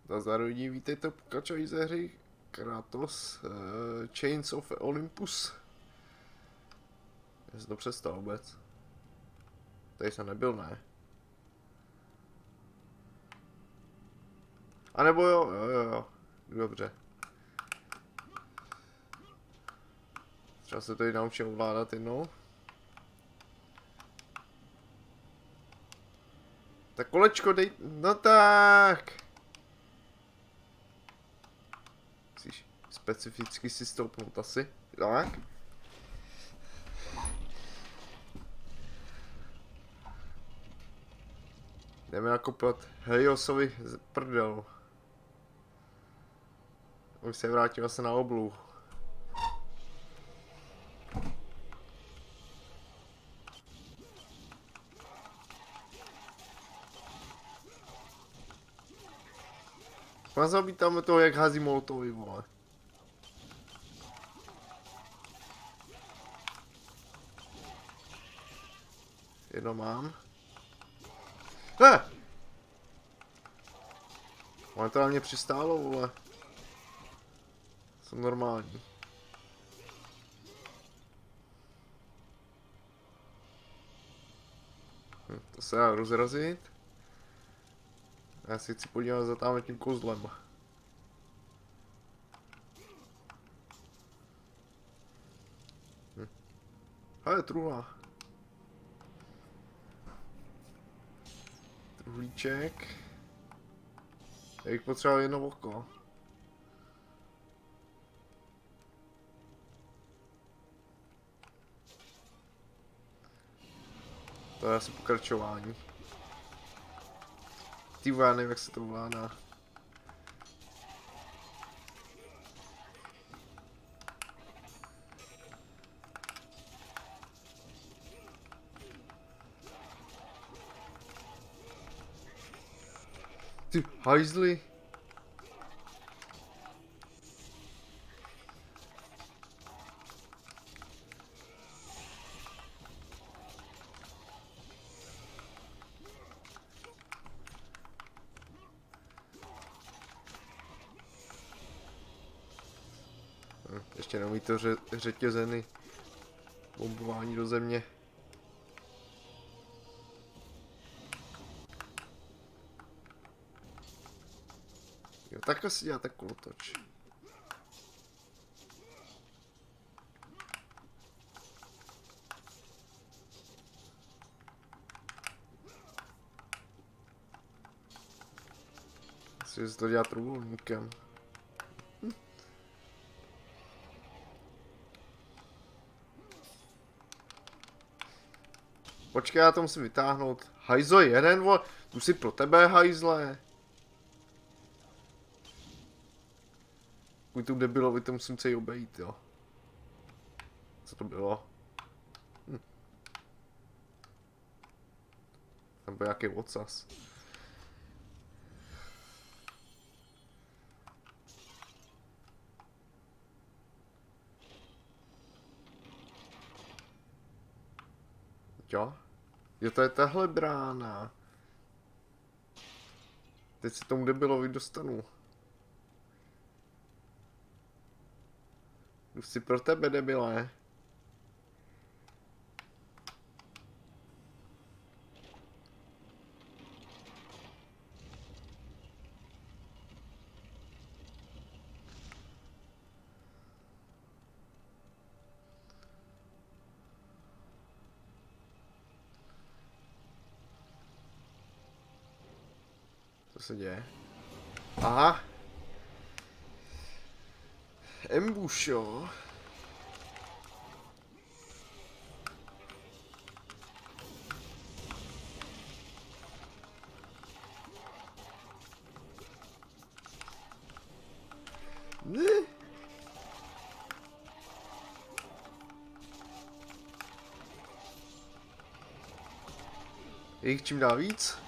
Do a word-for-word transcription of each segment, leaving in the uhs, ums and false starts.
Nazdar lidi, vítejte pokračují ze hry Kratos uh, Chains of Olympus. Já jsem to přestal vůbec. Tady jsem nebyl, ne? A nebo jo, jo, jo, jo. Dobře. Třeba se tady naučím ovládat jednou. Tak kolečko dej, no tak. Musíš specificky si stoupnout asi, tak. Jdeme nakoplat Heliosovi z prdel. Už se vrátím asi na oblohu. Má zabít tam toho, jak hází molotovy, vole. Jedno mám. Ne! Ono to na mě přistálo, vole. Jsem normální. Hm, to se dá rozrazit. Já si chci podívat za tam tím kozlem. Hm. Ale truhla. Truhlíček. Já bych potřeboval jedno oko. To je asi pokračování. Ty já nevím, jak se to ovládá. Ty hajzli. Hm, ještě neumí to ře řetězeny. Bombování do země. Jo, takhle si dělá tak kolotoč. Asi se to dělá trubulníkem. Hm. Počkej, já to musím vytáhnout. Hajzo jeden, vole, tu si pro tebe, hajzle. Kvůli tomu debilovi to musím celý obejít, jo. Co to bylo? Hm. Tam byl nějaký ocas. Jo? Jo, to je tahle brána. Teď se tomu debilovi dostanu. Jdu si pro tebe, debile. Co se děje? Aha. Ambush, jo. Ne. Je jich čím dál víc?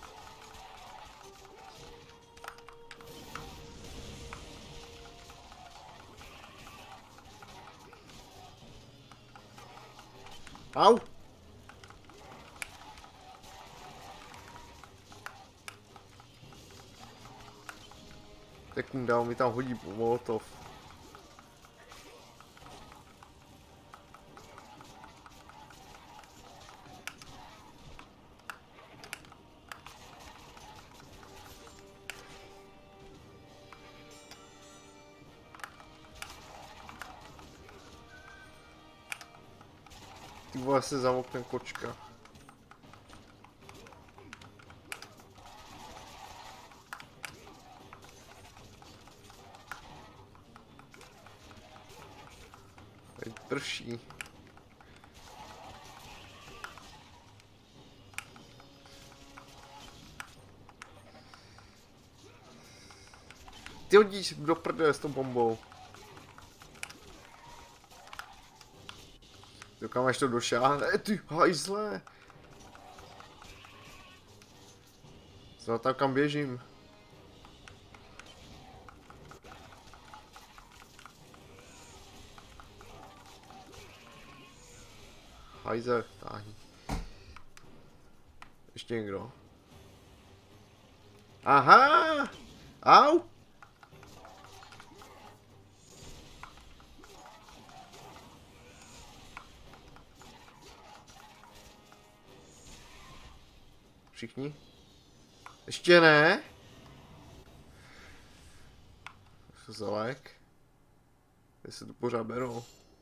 Au! Tak mu dál mi tam hodí molotov. Ty vole, se za oknem kočka. Teď prší. Ty hodíš do prdele s tou bombou. Ty kam až to došáhne? Ty hajzle. Za tam kam běžím. Hajzel, táhni. Ještě někdo? Aha! Au! Všichni? Ještě ne? Co za lék? Kde se tu pořád berou?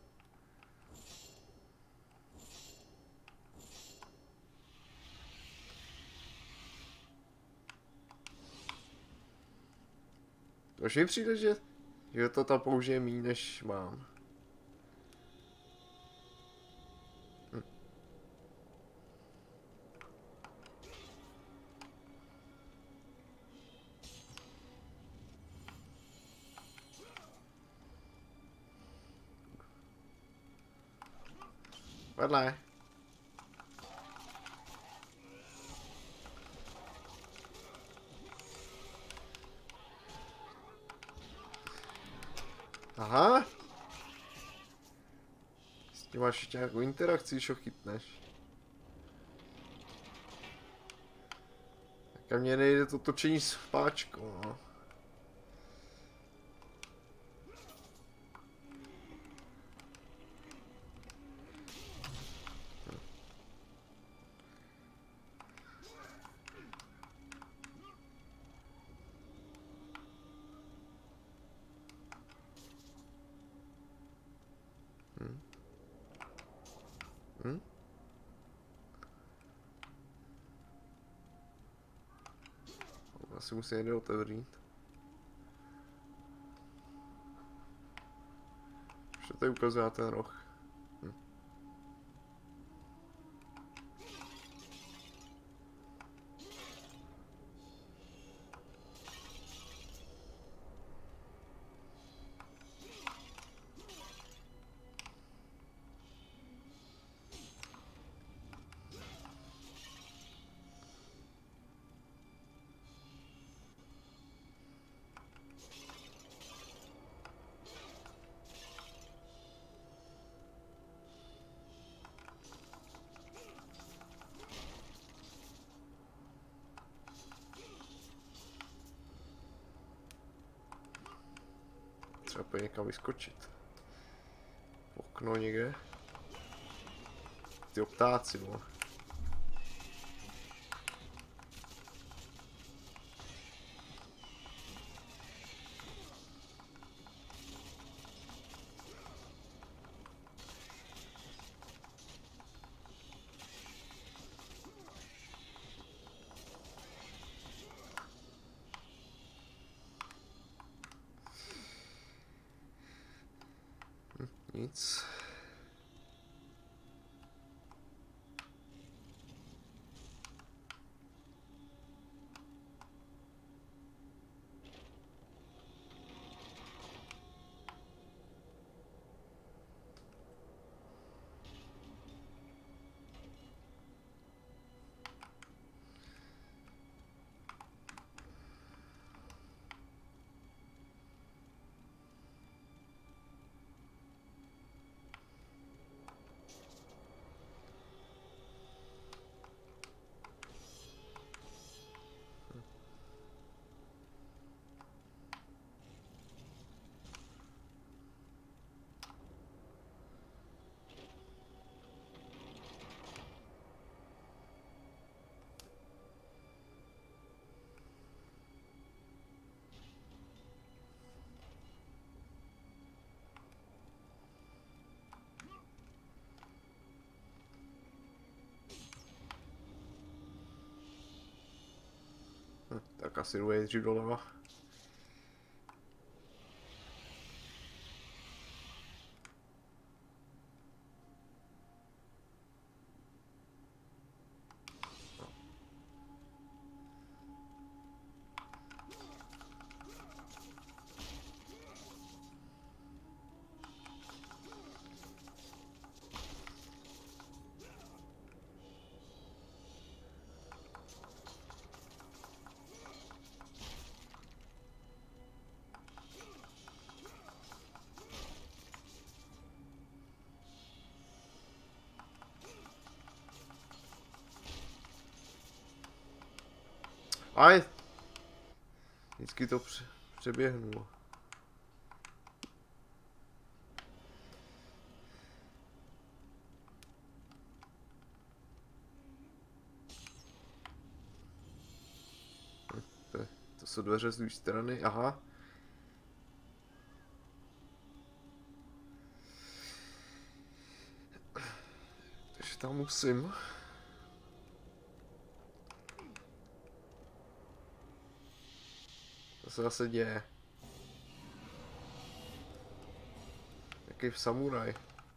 Už mi přijde, že, že to tam použije méně, než mám. Hm. Vedle. Aha. S tím máš ještě nějakou interakci, když ho chytneš. Tak a mně nejde to točení s páčkou, no. Hm. Hm? Asi musím někde otevřít. Už to tady ukazuje na ten roh. Hm. Třeba pojď někam vyskočit. Okno někde. Ty ptáci, no. Hm, nic. asi jdu nejdřív doleva. Ale vždycky to pře přeběhnu. To, to jsou dveře z druhé strany, aha. Takže tam musím. Co se zase děje? Jaký v samuraj.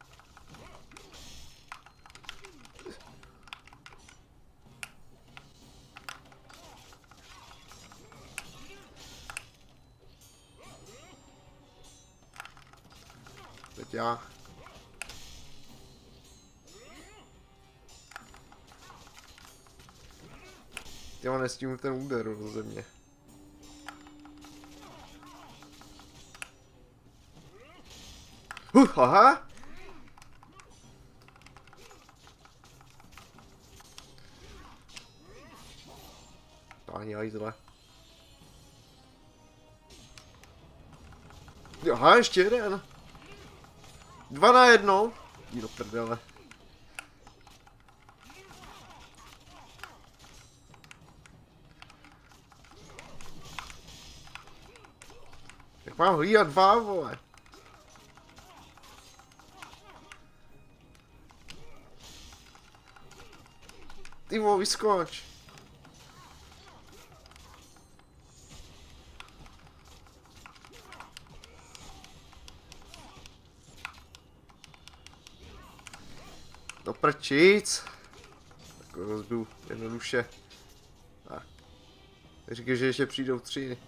Teď já. Já nestínu ten úder do země. Uh, aha! Táhni hajzle. Aha, ještě jeden. Dva na jednou. Jdi do prdele. Jak mám hlídat dva, vole? Ty vole, vyskoč. Do prčic. Tak ho rozbiju jednoduše. Tak. Říkej, že ještě přijdou tři.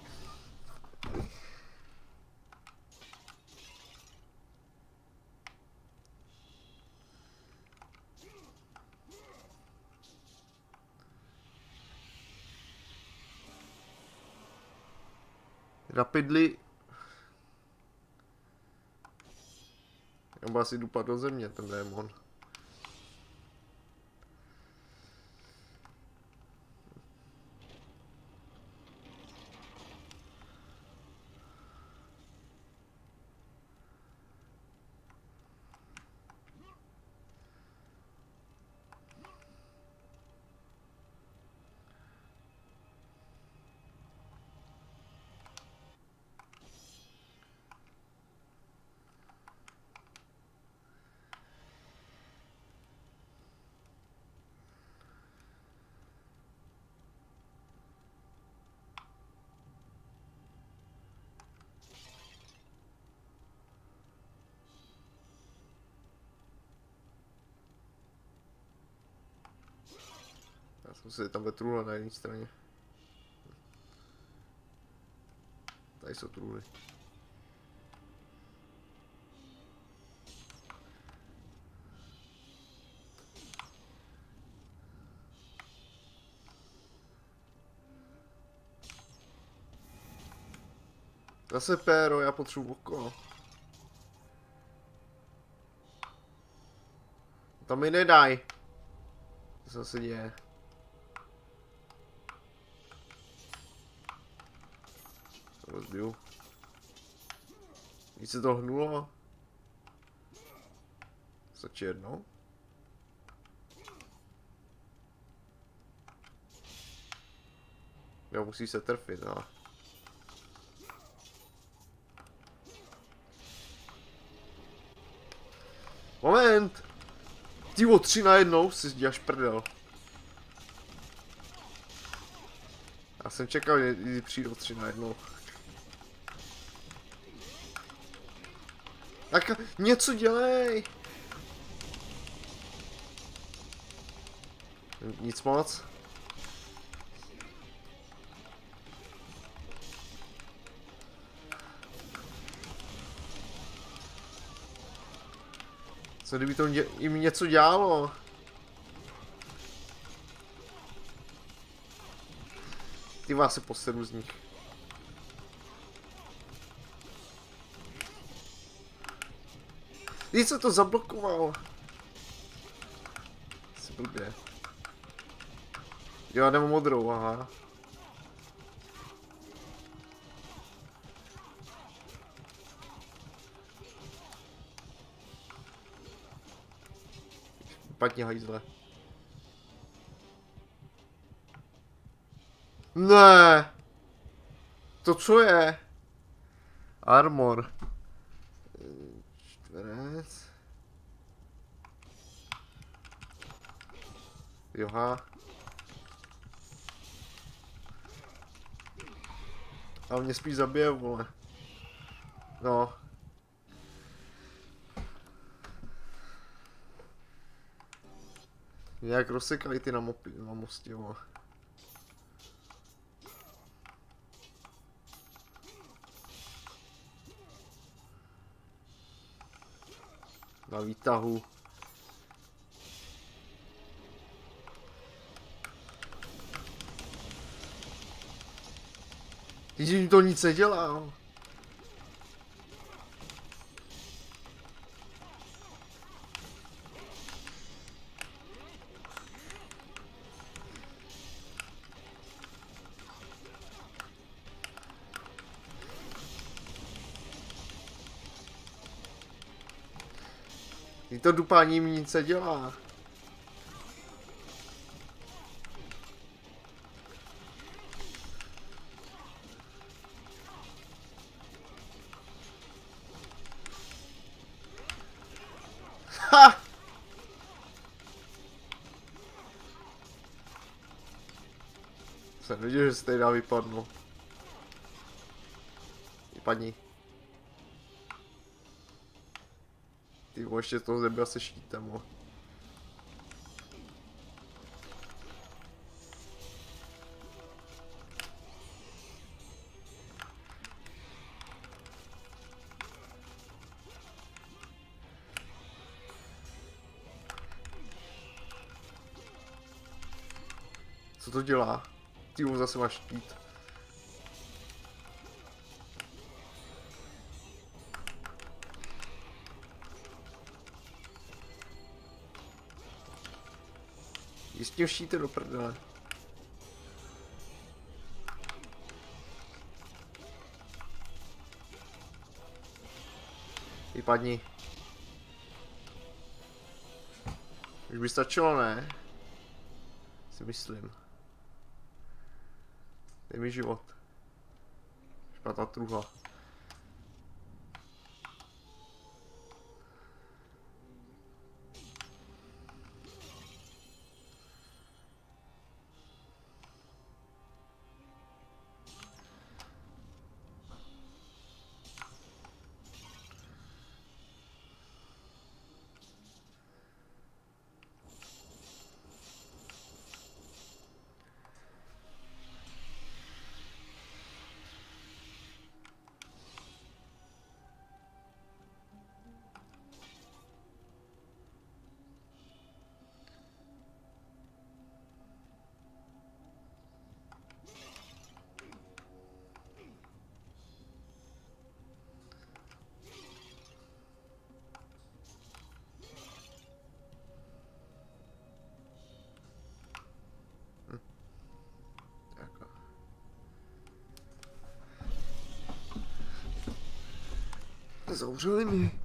Rapidly. Nebo asi dupat do země ten démon. Já jsem si tam ve trůle na jedné straně. Tady jsou trůly. Zase péro, já potřebuji oko. To mi nedaj. Co se děje? To rozbiju. Víc se to hnulo. Stačí jednou. Jo, musí se trfit, ale. Moment! Tyvo, tři na jednou si děláš prdel. Já Já jsem čekal, že přijdou tři najednou. Tak něco dělej! Nic moc. Co kdyby to jim něco dělalo? Ty vás se posedu z nich. Ty se to zablokoval. Jsi blbě. Jo, nebo modrou, aha. Padni hajzle. Ne. To co je? Armor. Čtverec. Joha. Ale mě spíš zabije, vole. No. Nějak rozsekali ty na, mopi, na mostě, vole. Na výtahu. Když mi to nic nedělá. Ty to dupání mi nic nedělá. Ha! Jsem viděl, že se tady dá vypadnout. Vypadni. Ty vole, ještě toho zabila se štítem, vole. Co to dělá? Ty vole, zase máš štít. Jdi s tím štítem do prdele. Vypadni. Už by stačilo, ne? Si myslím. Dej mi život. Špatná truhla. Zavřeli mi.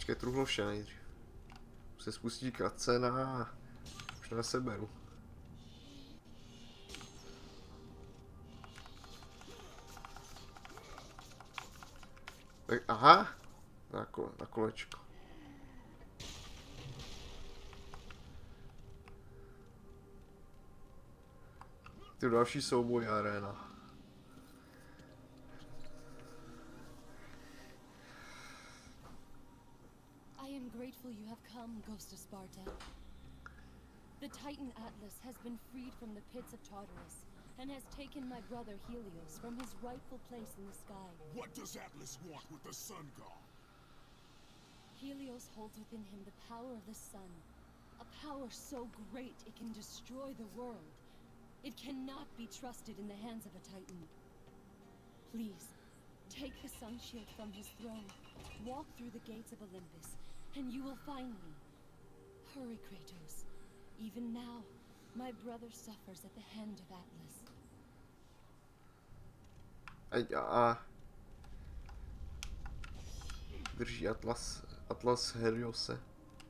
Počkej, truhloše nejdřív. Už se spustí cutscéna. Už na seberu. Tak, aha. Na, kole, na kolečko. Ty další souboj arena. I am grateful you have come, Ghost of Sparta. The Titan Atlas has been freed from the pits of Tartarus and has taken my brother Helios from his rightful place in the sky. What does Atlas want with the Sun God? Helios holds within him the power of the sun, a power so great it can destroy the world. It cannot be trusted in the hands of a Titan. Please, take the sun shield from his throne, walk through the gates of Olympus, and you will find me. Hurry, Kratos. Even now, my brother suffers at the hand of Atlas. A, a drží Atlas, Atlas Heliose.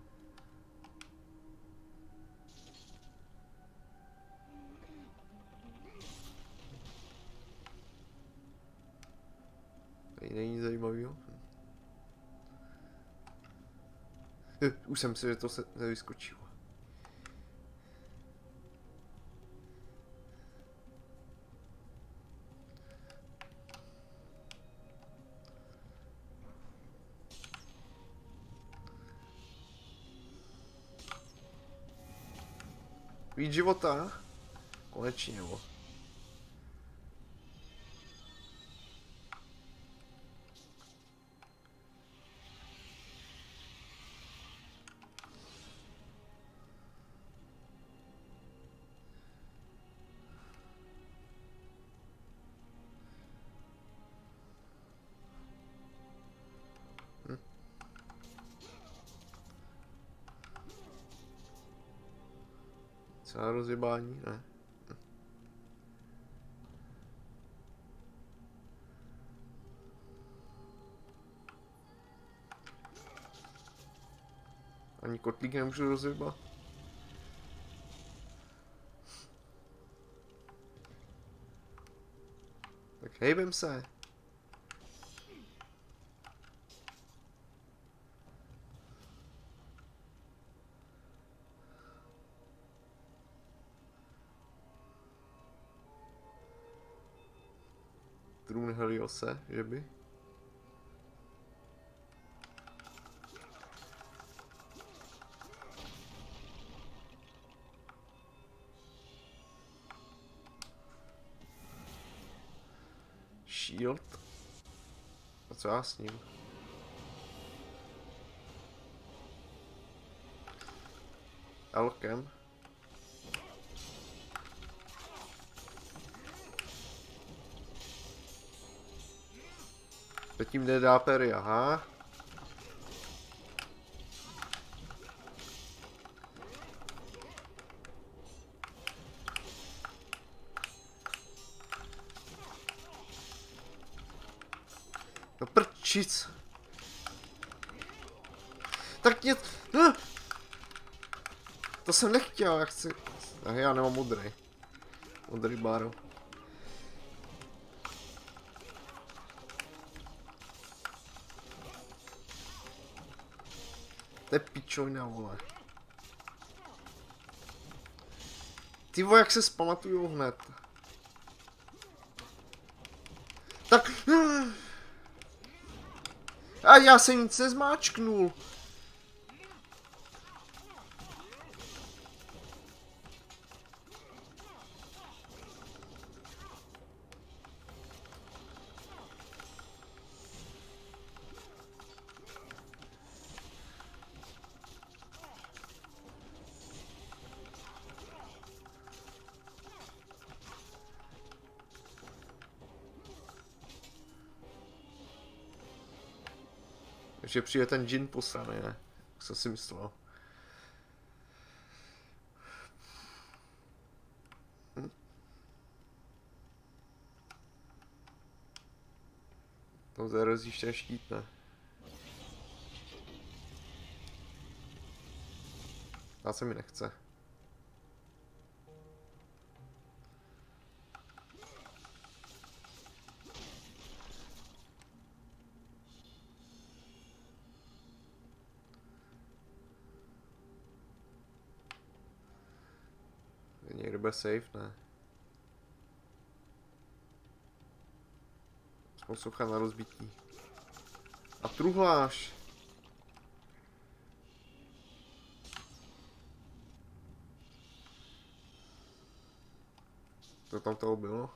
Tady není zajímavýho. Už jsem si, že to se nevyskočilo. Víc života? Konečně, jo. Hm. Celá rozjebání, ne? Hm. Ani kotlík nemůžu rozjebat. Tak hejbem se. Trůn Heliose, že by? Shield? A co já s ním? Alchem? Teď jim nedá pery, aha. No prčic. Tak mě... No. To jsem nechtěl, já chci... Ach, já nemám modrý. Modrý báro. To je pičojna, vole. Ty vole, jak se zpamatuju hned. Tak... A já jsem nic nezmáčknul. Že přijde ten džin posraný, ne? Jak jsem si myslel. Hm? To zarazíš ten štít, ne? Já se mi nechce. Někdo bude safe, ne? Aspoň socha na rozbití. A truhláš. Co tam toho bylo?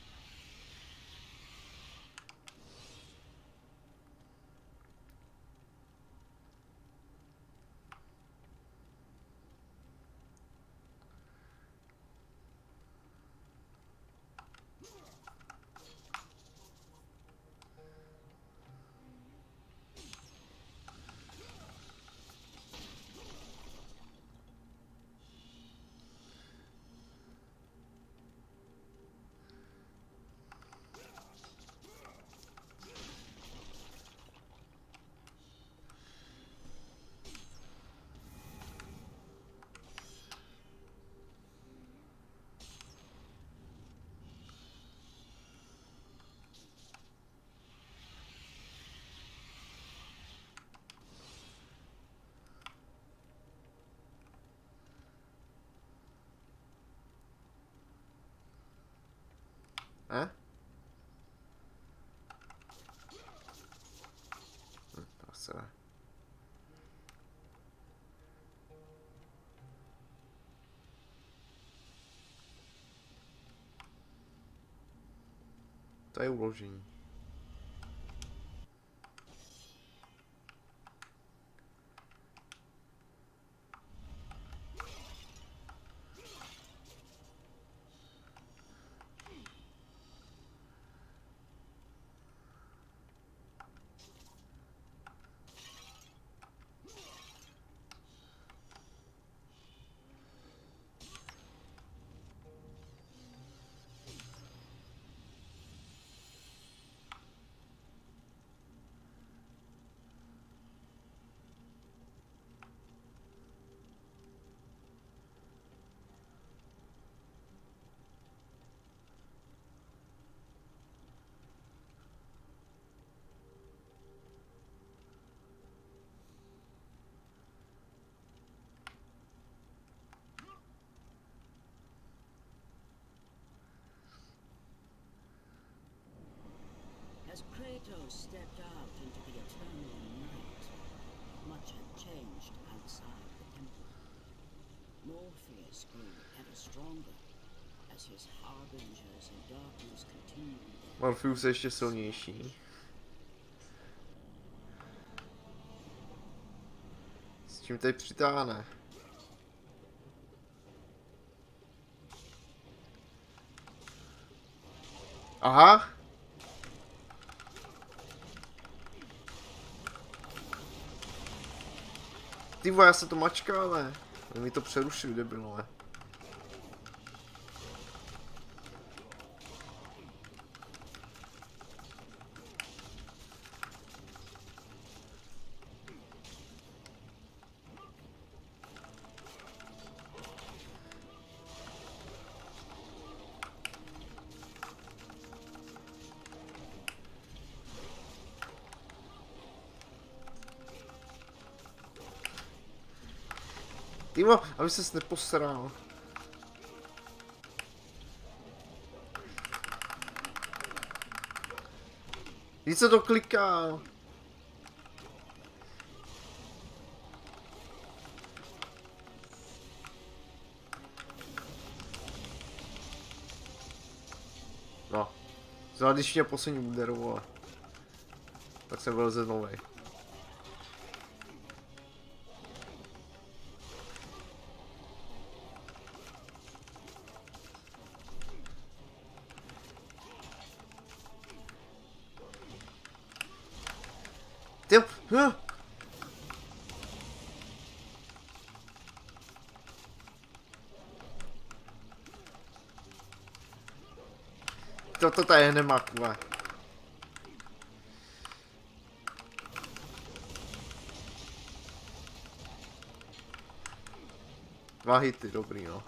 Eh? Hm, to asi ne. To je uložení. As Kratos stepped out into the eternal night, much had changed outside the temple. Morpheus grew ever stronger as his harbingers in darkness continued. Morpheus je ještě silnější. S čím teď přitáhne? Aha! Ty vole, já se to mačká, ale mi to přerušil, debilové. Tyvo, aby ses neposral. Víc se to kliká. No. Zvlášť, když mě poslední úderu, tak jsem byl ze novej. Ty, hm. Toto tady nemá kule. Dva hity, dobrý no.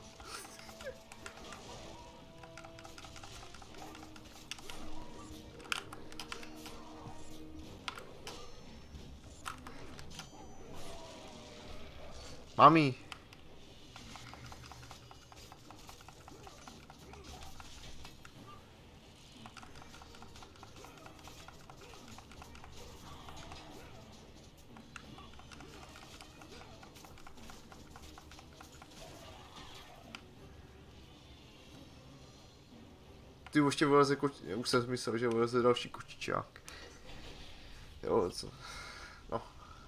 Mami. Ty ještě vyleze koč... Já už jsem myslel, že vyleze další kočičák. Jo, co? No.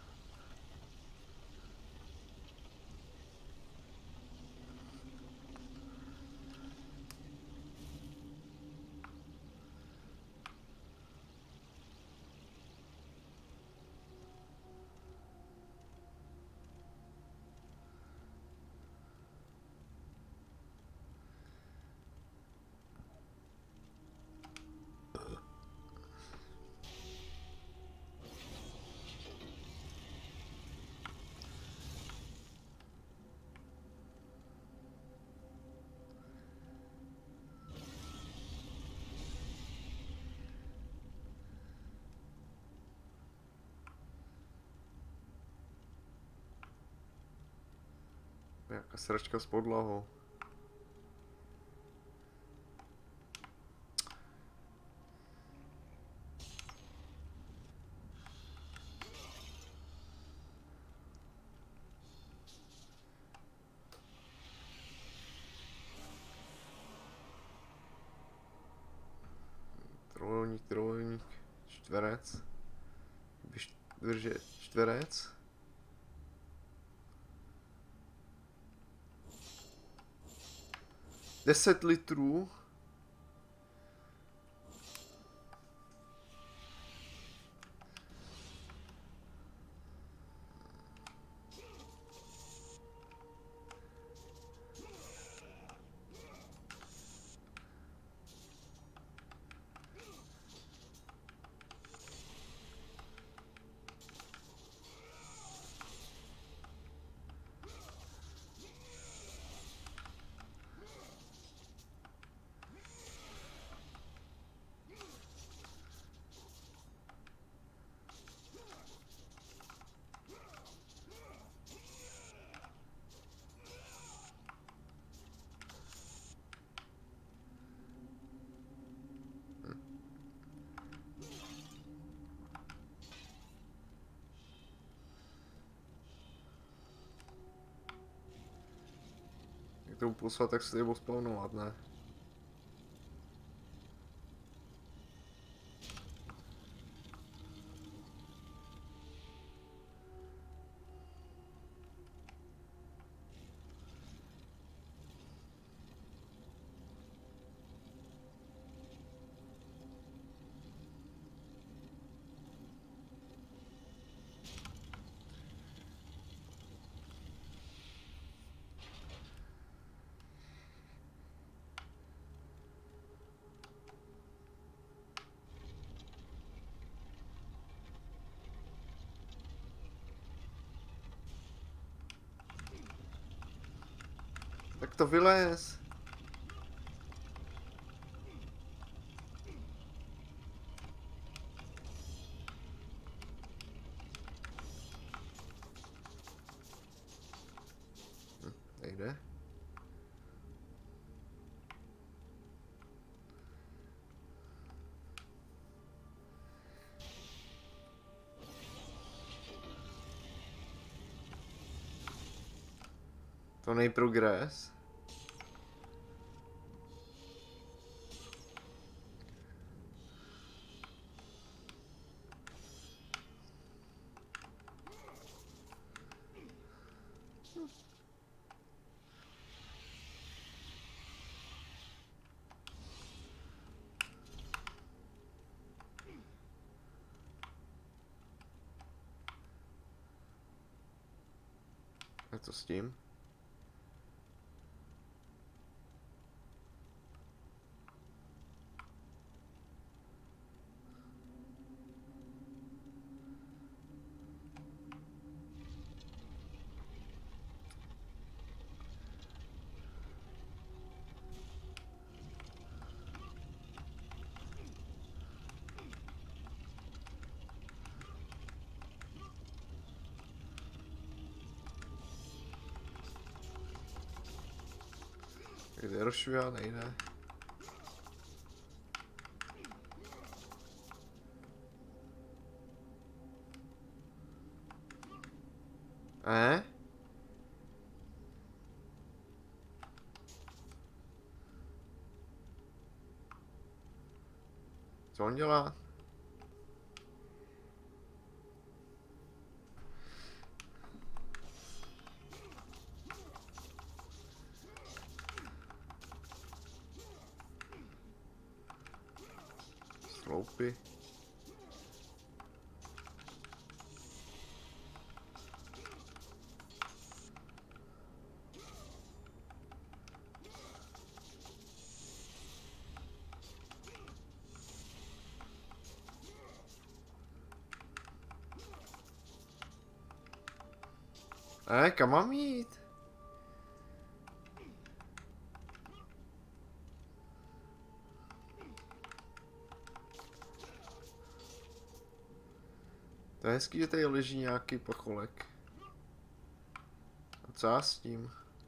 Jaká sračka s podlahou. Trojúhelník, trojúhelník, čtverec. Drže čtverec. deset litrů. Jak to poslat, tak se nebo spawnovat, ne? Tak to vylez. Hm, nejde. To nej progres. A co s tím? Kde rozšuja, nejde. Eh? Co on dělá? Sloupy. Eh, kam mám jít? To je hezký, že tady leží nějaký pacholek. A co já s tím?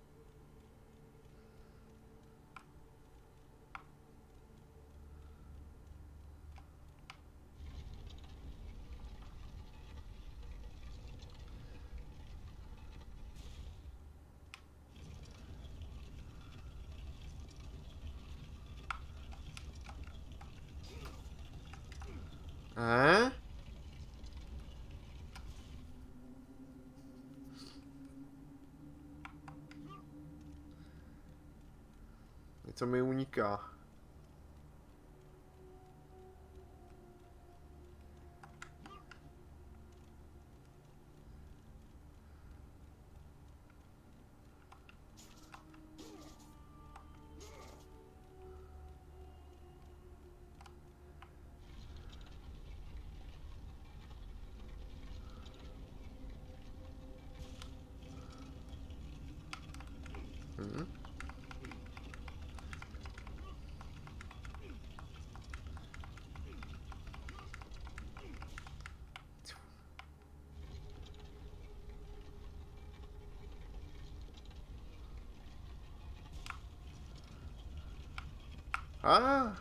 Eh? Něco mi uniká. Mhm. Ah.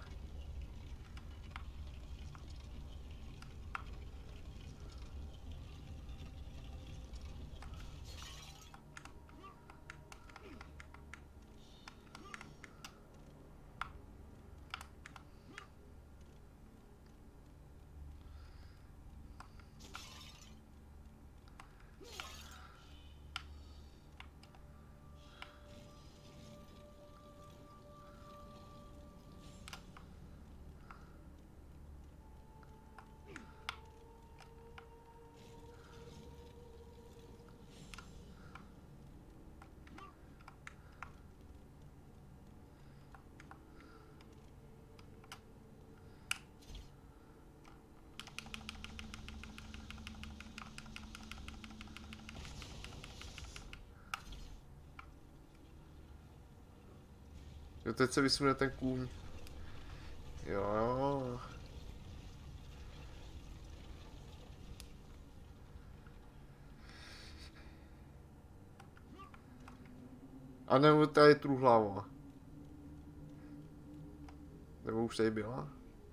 Jo, teď se vysune ten kůň. Jo, jo. A nebo tady je truhlava. Nebo už tady byla?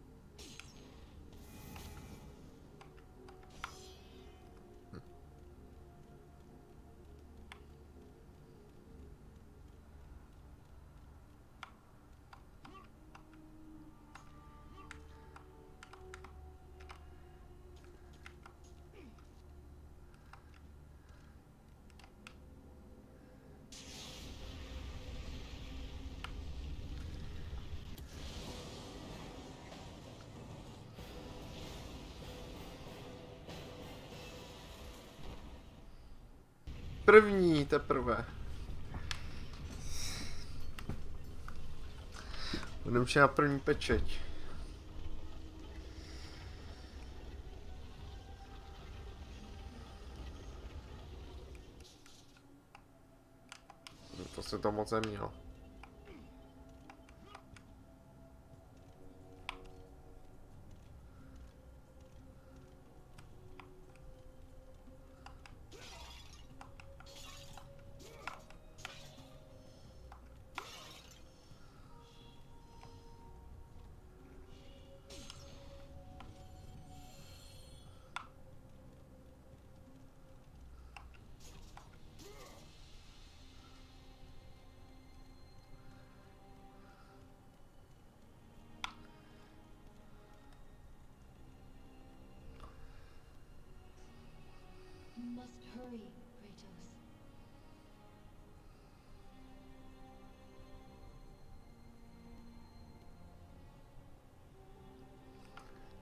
První teprve. Budeme na první pečeť. To se to moc nemělo.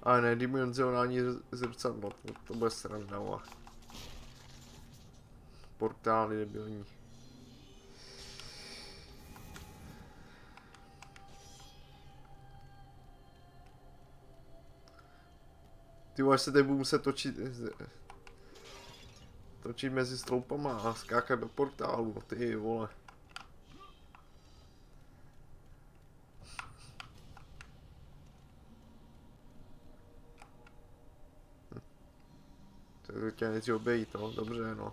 Ale ne dimenzionální z- zrcadlo, to, to bude sranda. Portály debilní. Ty vole, se teď budu muset točit, točit mezi sloupama a skákat do portálu, ty vole. To tě nechci obejít, no, dobře, no.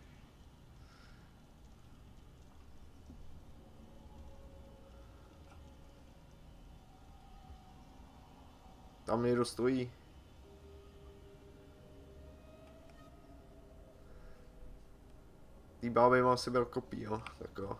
Tam někdo stojí. Tý báby mám si bral kopí, jo, tak jo.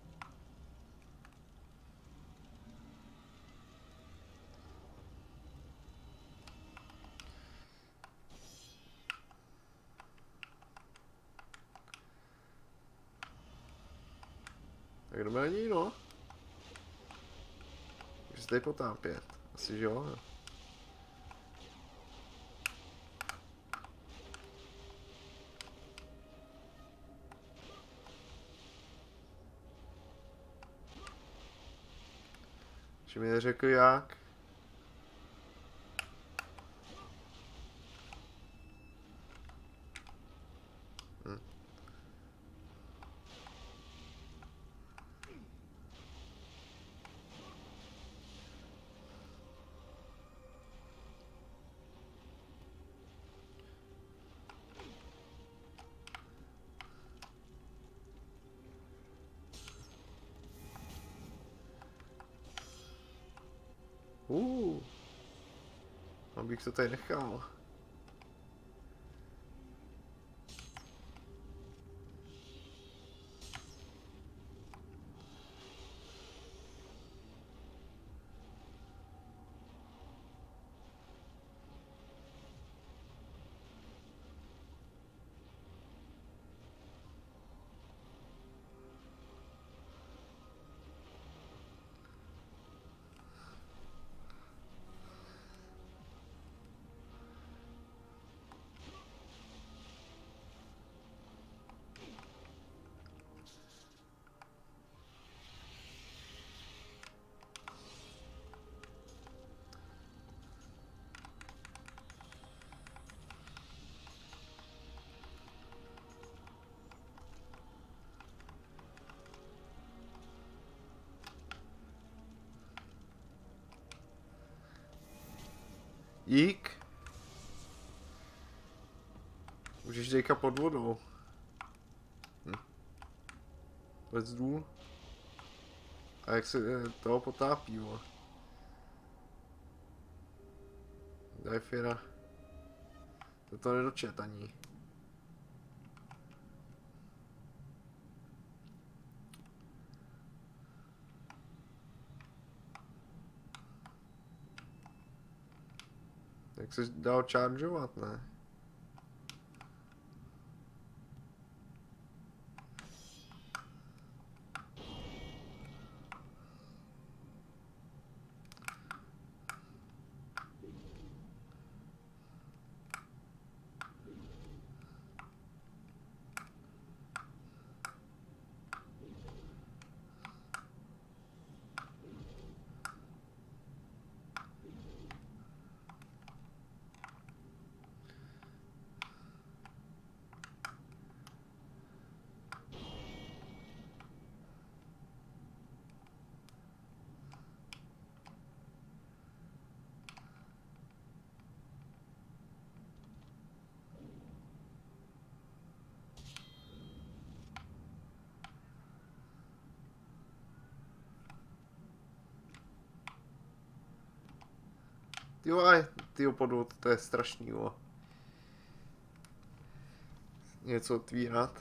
Tak jdeme na ní, no. Můžu se tady potápět. Asi, že jo. Že mi neřekl jak. Hm. Uh. Abych to tady nechal. Dík. Můžeš dejka pod vodou. Hm. Let's do. A jak se toho potápí, vole. Daj Fira. To to nedočet ani. Jak se dal chargeovat, ne? Jo, aj, tyjo podvod, to je strašný, jo. Něco otvírat.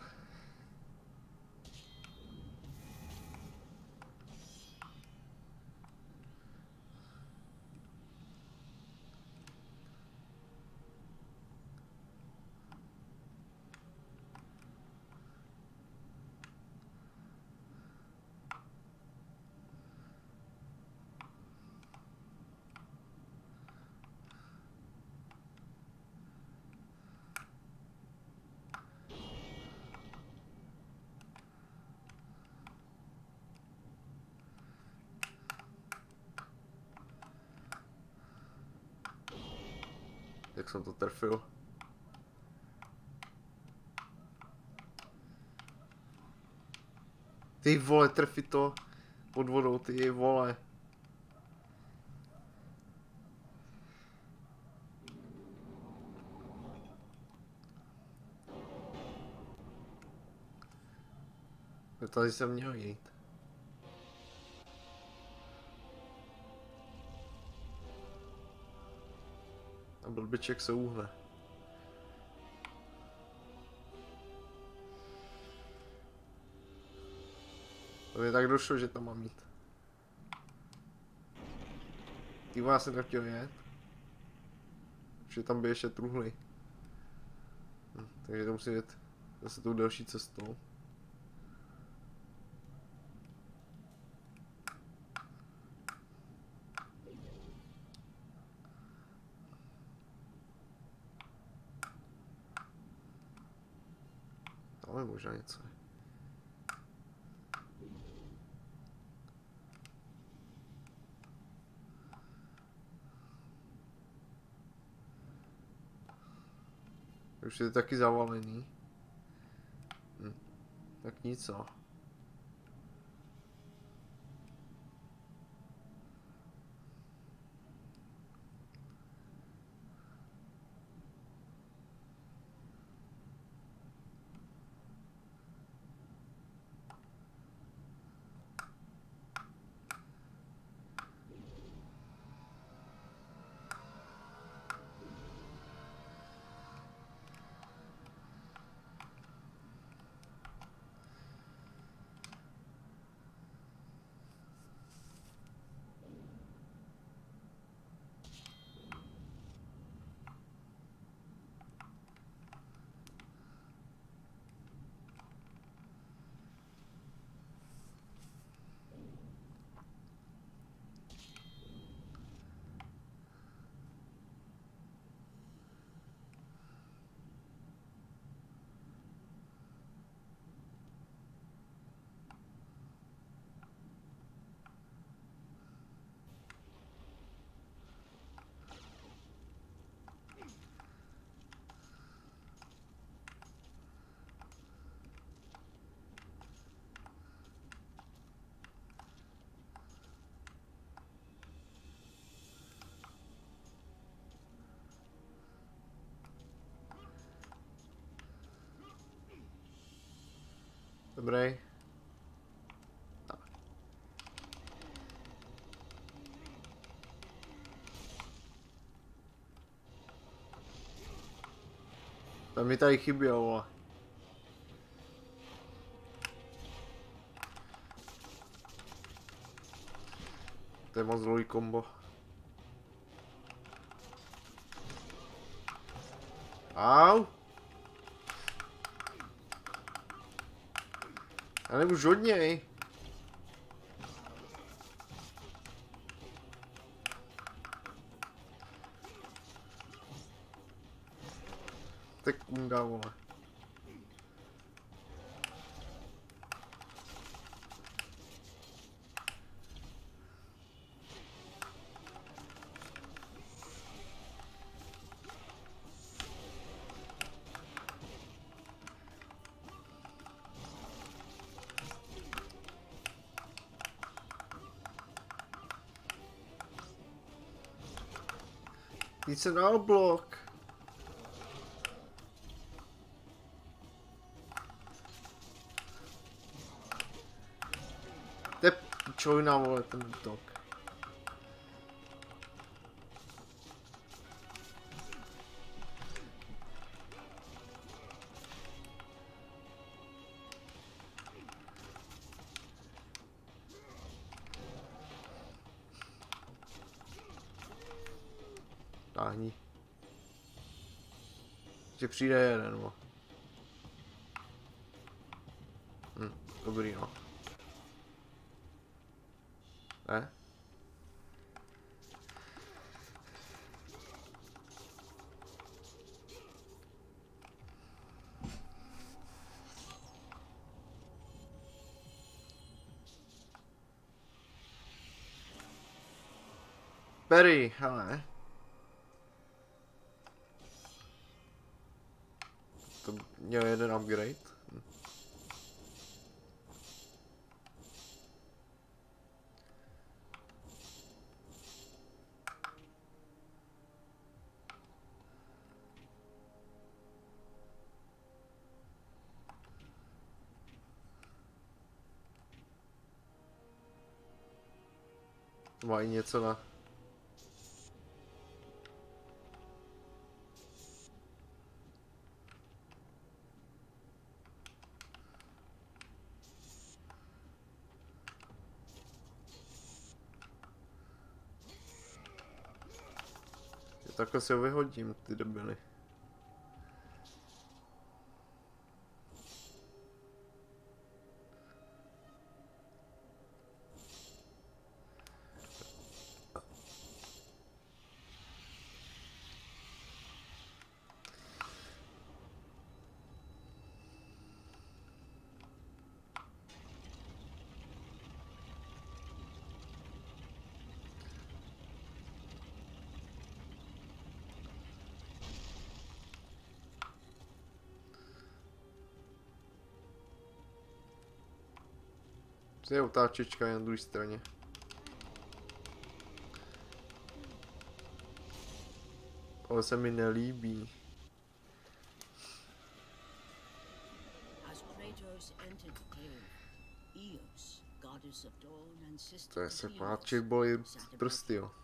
jsem to trefil. Ty vole, trefí to pod vodou, ty vole. Tady jsem měl jít. A blbeček se úhne. To mi tak došlo, že tam mám jít. Ty já jsem nechtěl jet. Že tam by ještě truhly. Hm, takže to musím jet zase tou další cestou. Tam je možná něco. Už je to taky zavalený. Hm. Tak nic no. Dobrý. Tak. To mi tady chybělo, vole. To je moc dlouhý kombo. Au! Já nemůžu od něj. Tak kunda, vole. Jít se dál blok. To je pičovina, vole, ten útok. Táhni. Že přijde jeden, no. Hm, dobrý, no. Ne? Perry, hele. Měl jeden upgrade. Hm. Mají něco na... Takhle si ho vyhodím, ty debily. Je otáčečka na druhé straně. Ale se mi nelíbí. To je se páči bolí prsty, jo.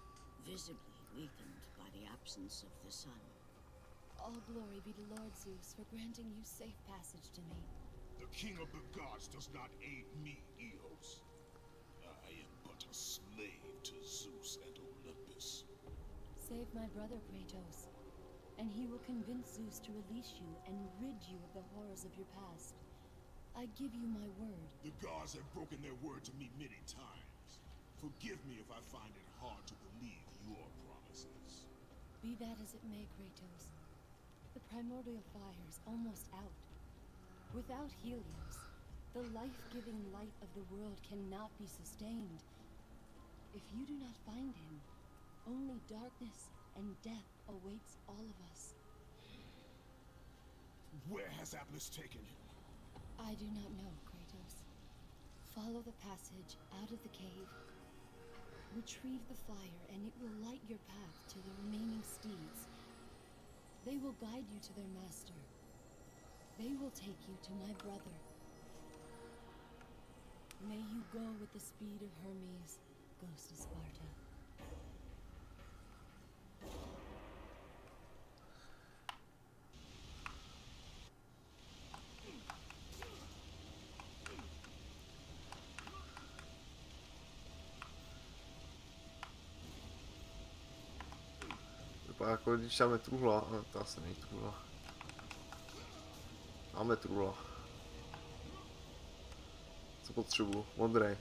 All glory be to Lord Zeus for granting you safe passage to me. The king of the gods does not aid me, Eos. I am but a slave to Zeus and Olympus. Save my brother Kratos, and he will convince Zeus to release you and rid you of the horrors of your past. I give you my word. The gods have broken their word to me many times. Forgive me if I find it hard to believe your promises. Be that as it may, Kratos. The primordial fire is almost out. Without Helios, the life-giving light of the world cannot be sustained. If you do not find him, only darkness and death awaits all of us. Where has Atlas taken him? I do not know, Kratos. Follow the passage out of the cave. Retrieve the fire, and it will light your path to the remaining steeds. They will guide you to their master. They will take you to my brother. May you go with the speed of Hermes, ghost of Sparta. Vypadá jako když máme truhla, ale to asi není truhla. Máme truhla. Co potřebuju? Modrý.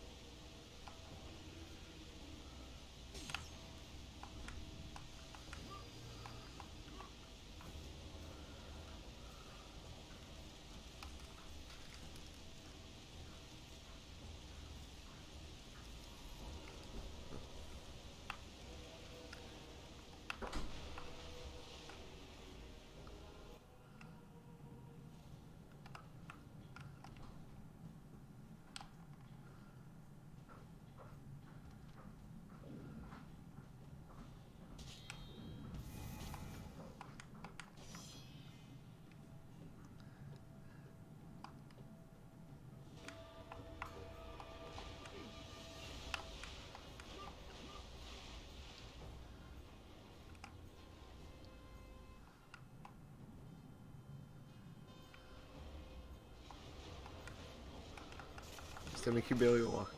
Jste mi chyběli, jo.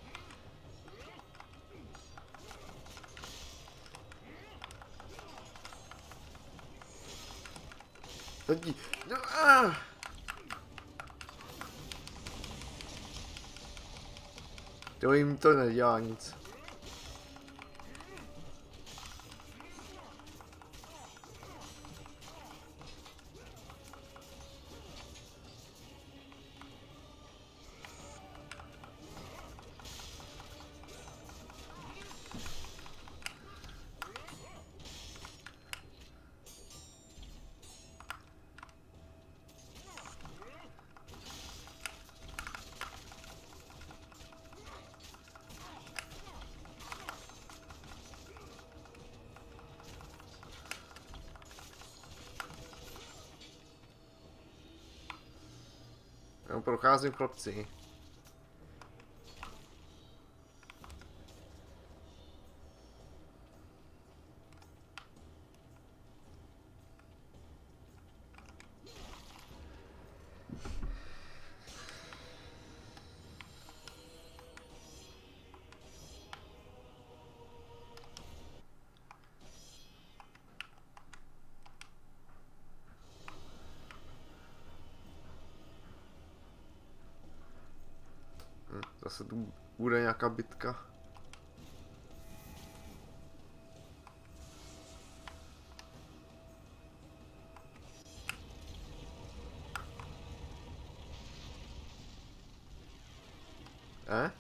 Tady. No, ah! To jim to nedělá nic. Já procházím, chlapci. Hm, zase tu bude nějaká bitka. Eh?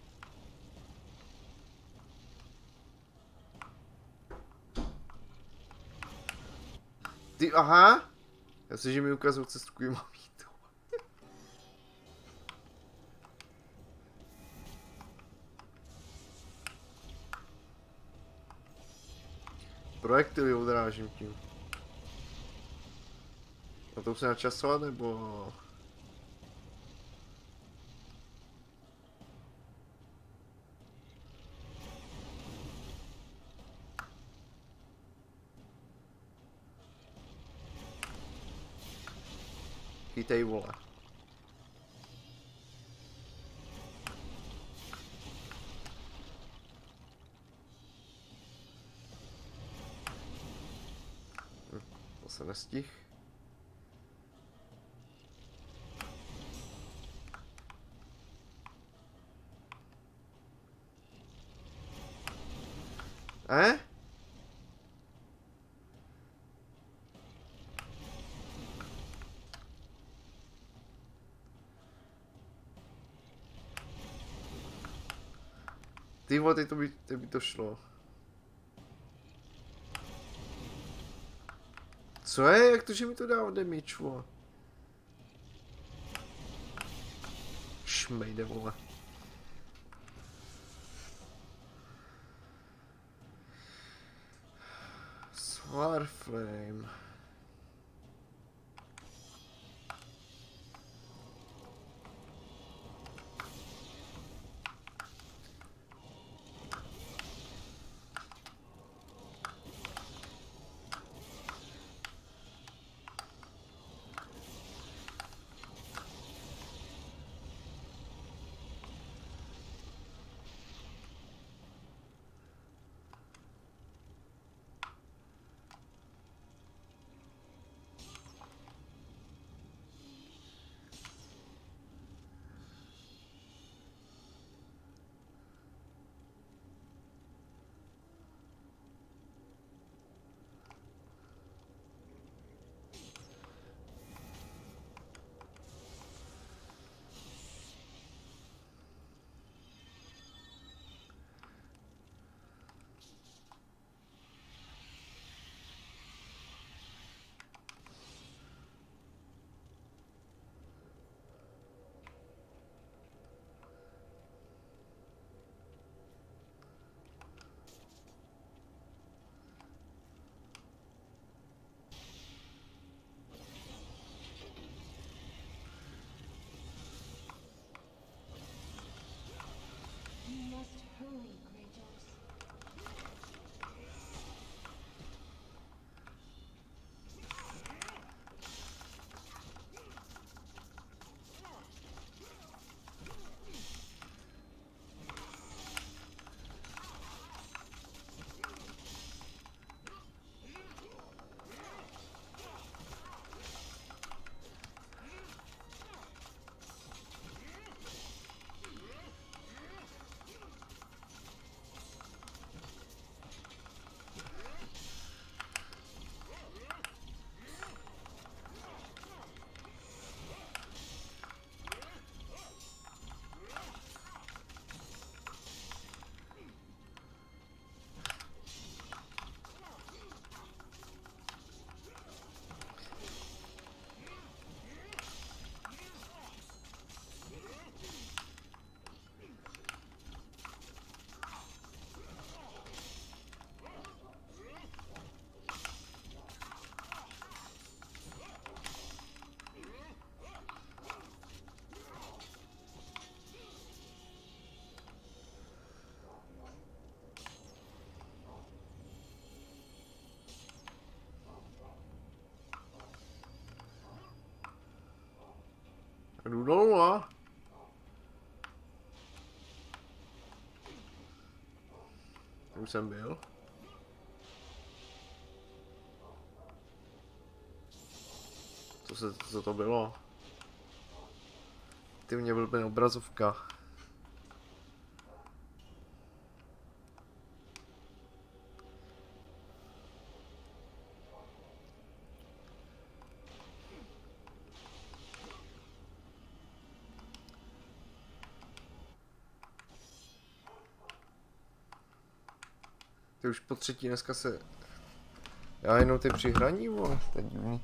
Ty, aha! Já si, že mi ukazují cestu, kudy mám jít. Projektily odrážím tím. A to už se načasovat, nebo... Chytej, vole. Hm, to se nestih. Eh? Ty vole, teď to by, teď by to šlo. Co je? Jak to, že mi to dá damage, vole? Šmejde, vole. Solarflame. nula. Už jsem byl. Co se, co to bylo? Ty mě byl ten obrazovka. Ty už po třetí dneska se... Já jenom ty přihraní, vole, to je divný.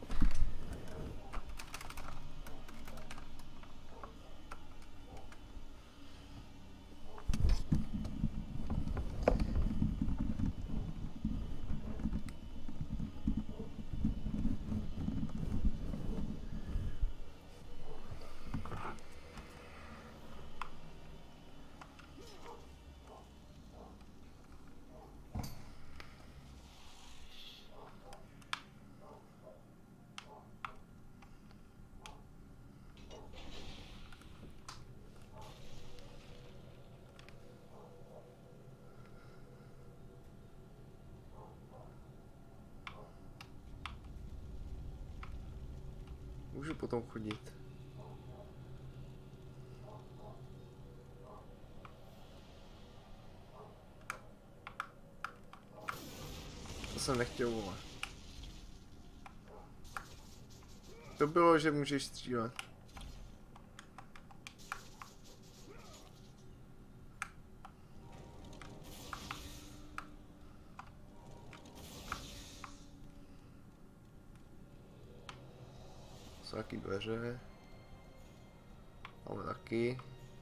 Můžu potom chodit. To jsem nechtěl, vole. To bylo, že můžeš střílet. Jsou taky dveře. Máme taky.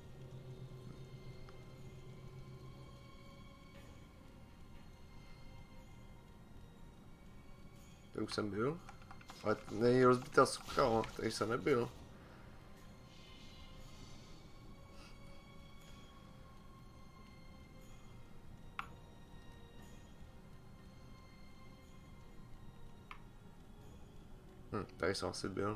To už jsem byl. Ale není rozbitá sucha, no. Tady jsem nebyl. Hm, tady jsem asi byl.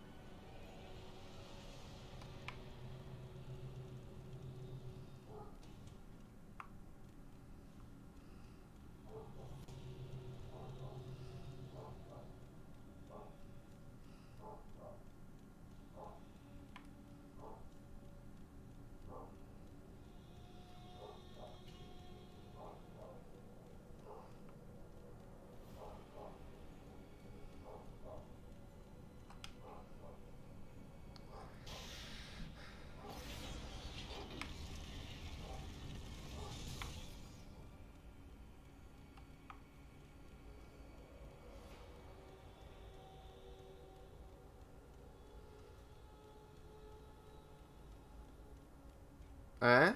Eh?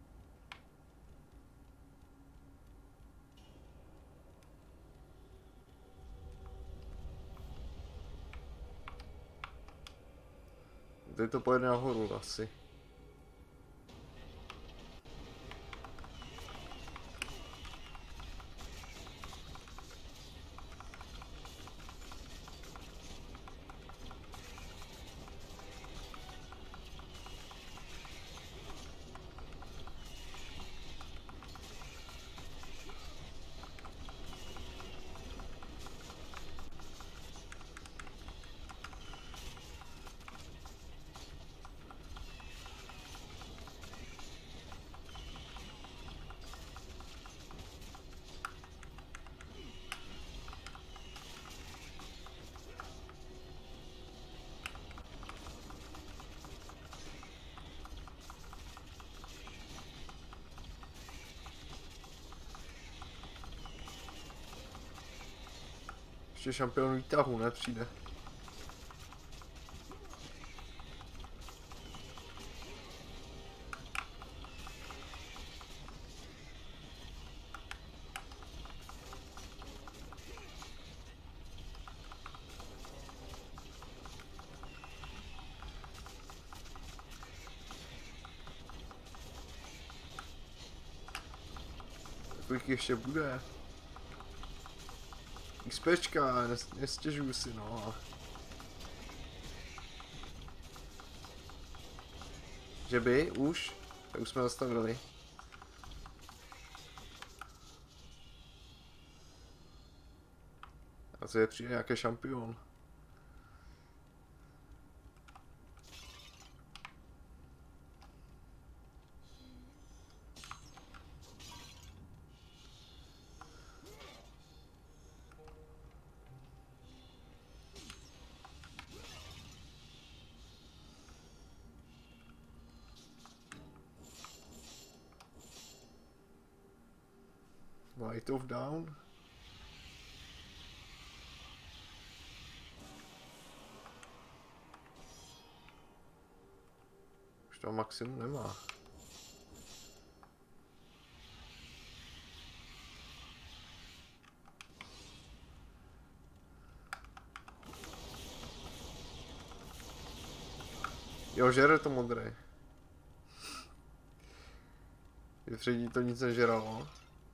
Teď to pojede nahoru asi. Ještě šampion výtahu nepřijde. Kolik ještě bude? XPčka, nes, nestěžuju si, no. Že by už? Tak už jsme zastavili. A co je přijde nějaký šampion? Light of Down. Už to maximum nemá. Jo, žere to modré. Je předtím to nic nežeralo.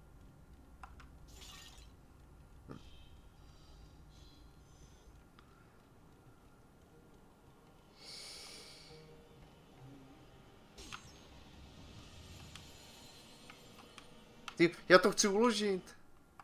Ty, já to chci uložit.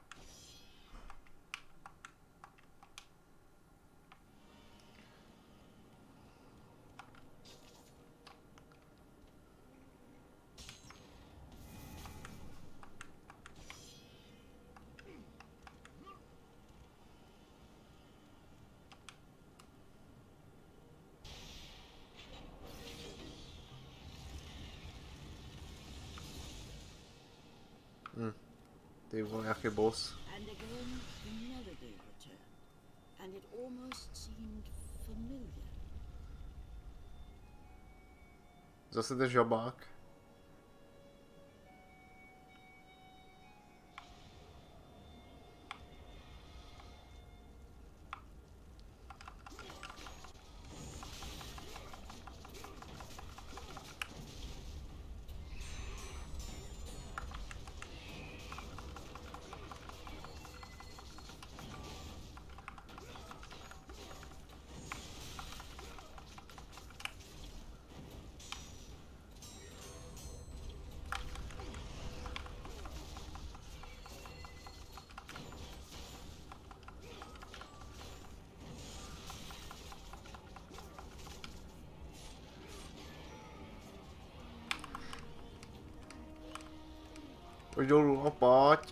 Hm. Ty vole, nějaký boss. And again, the melody returned, and it almost seemed familiar. Zase ten žabák. Pojď dolů, no pojď.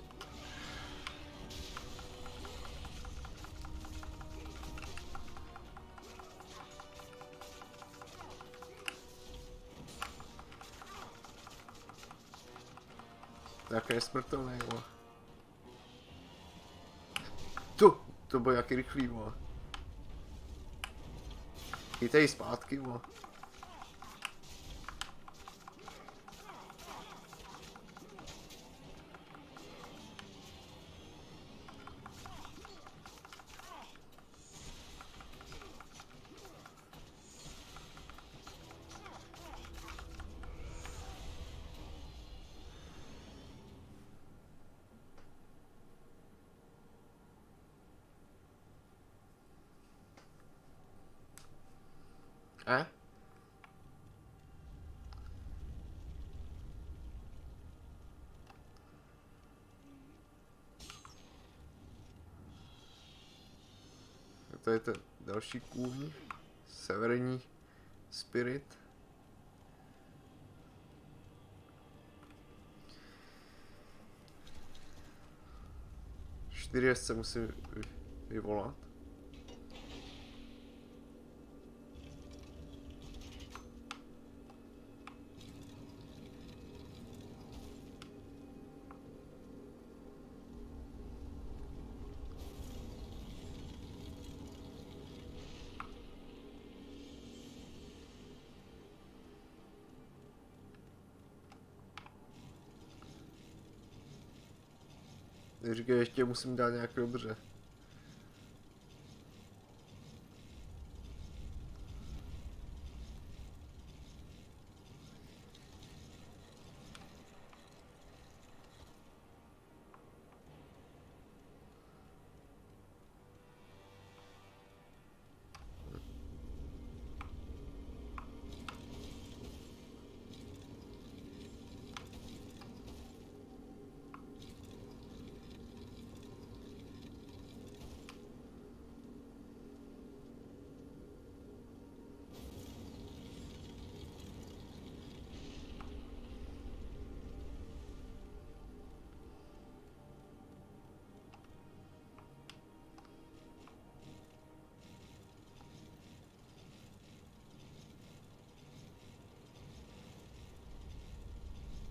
Nějaký nesmrtelný, vole. Tu, to byl jaký rychlý, vole. Chytej zpátky, vole. Eh? To je ten další kůň. Severní Spirit. Čtyři se musím vyvolat. Říkej, ještě musím dát nějaké dobře.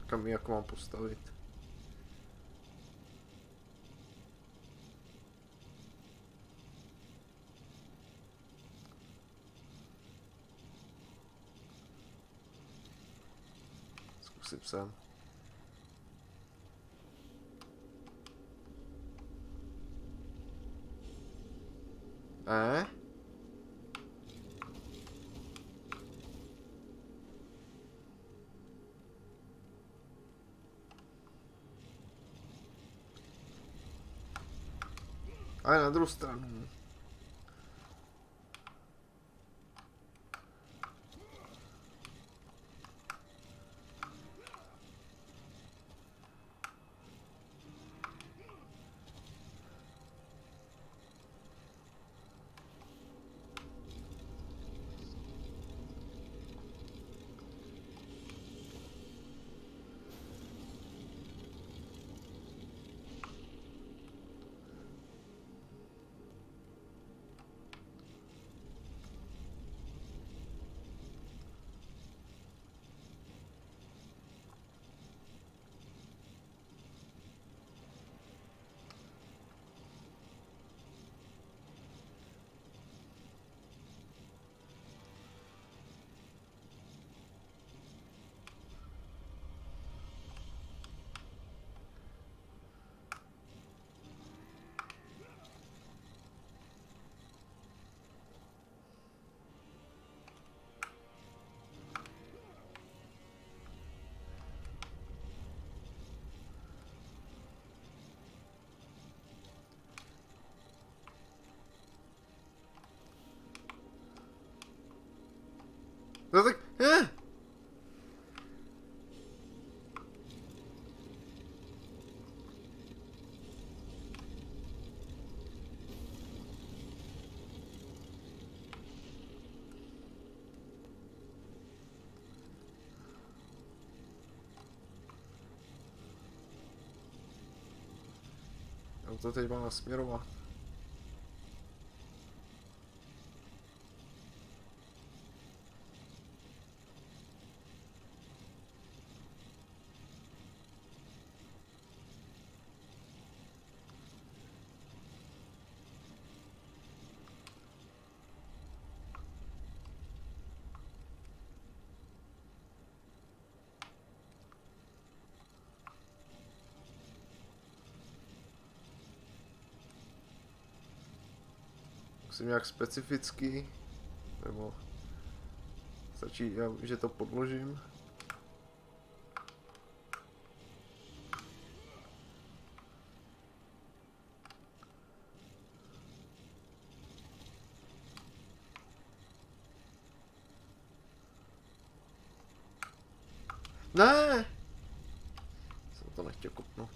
Kam ji jako mám postavit? Zkusím sem. Eh? Ale na druhou stranu. No tak, eh. Já to teď mám nasměrovat. Musím nějak specificky, nebo stačí, že to podložím. Ne! Jsem to nechtěl kopnout.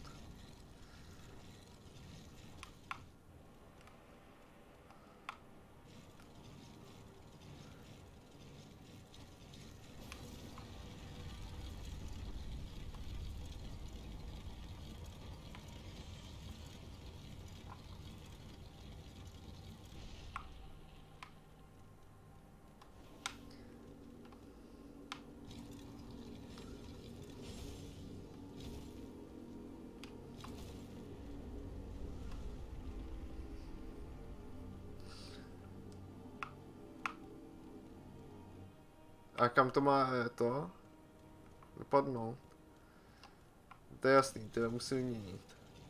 A kam to má to? Vypadnout. To je jasný, to musím měnit.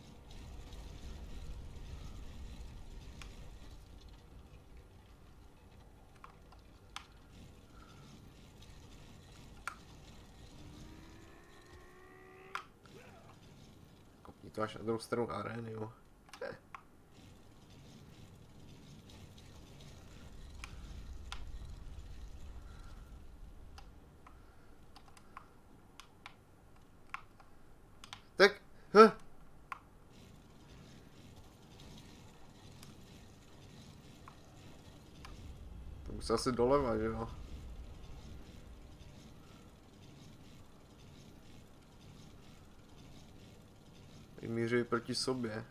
Kopni to až na druhou stranu arény, jo. Tak, huh. To musí asi doleva, že jo? Míří proti sobě.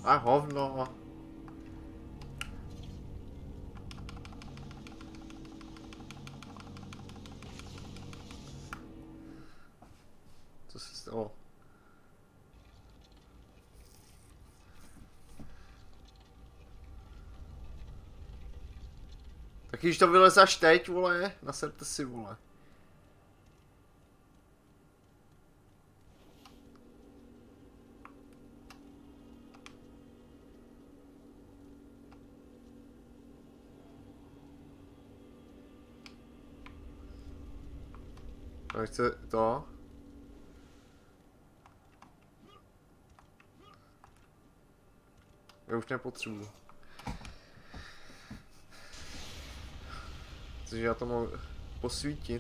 A hovno. Co se stalo? Tak když to vylez až teď, vole, naserte si, vole. Nechce to. Já už nepotřebuji. Cože já to mohu posvítit.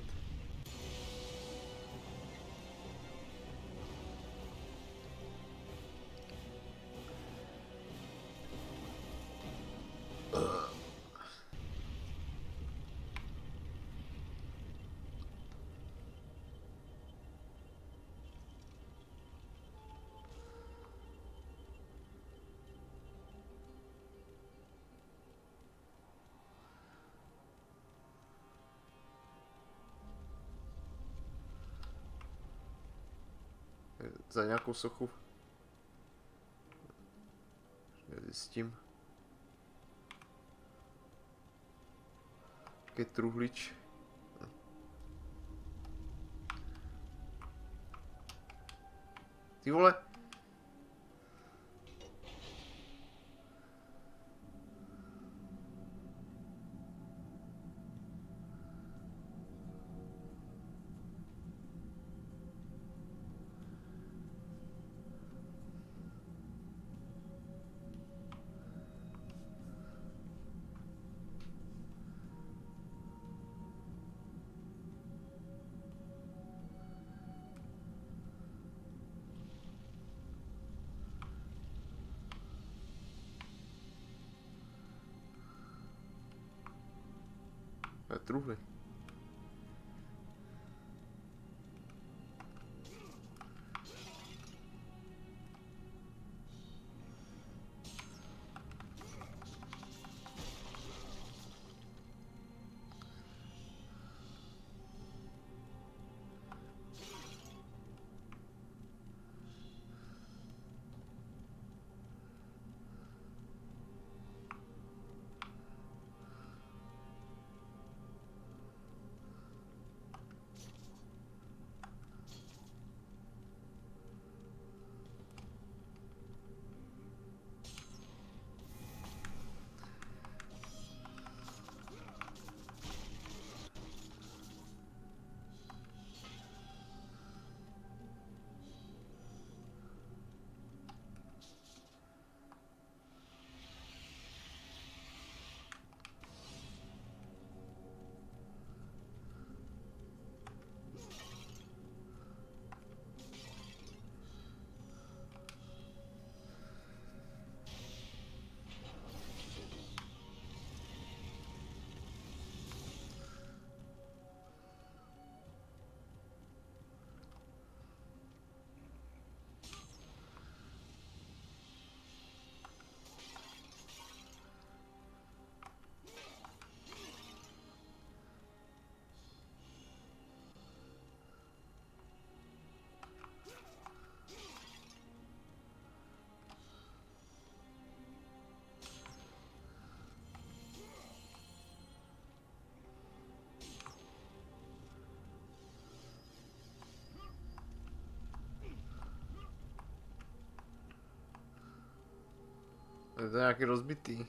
Za nějakou sochu. Nezjistím. Jaký truhlič. Ty vole. Truhly. Je to nějaký rozbitý.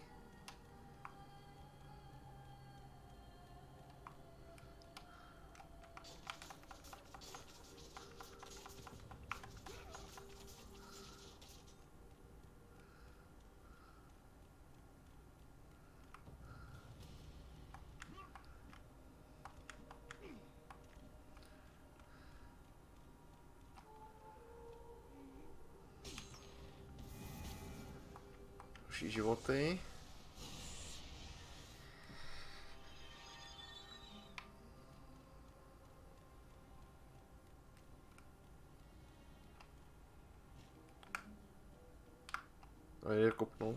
Další životy. je kopnout.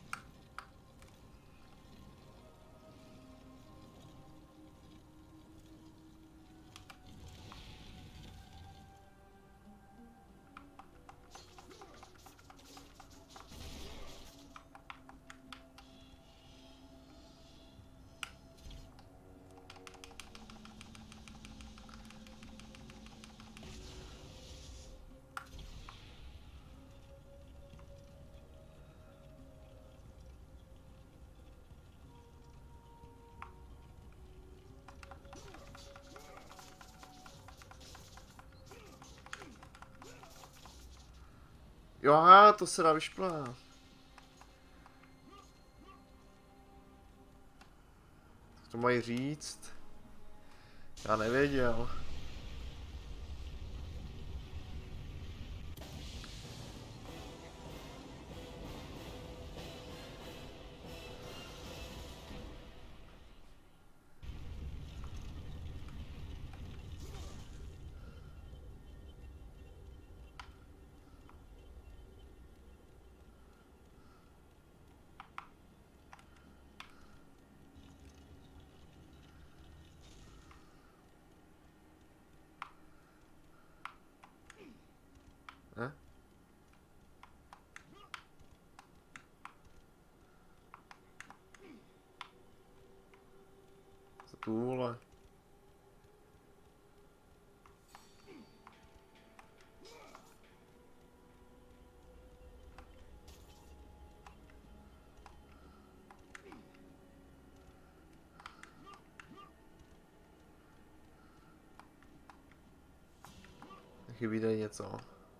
Jo, aha, to se dá vyšplhat. To mají říct. Já nevěděl. Ne? Co tu, vole? Chybí tady něco.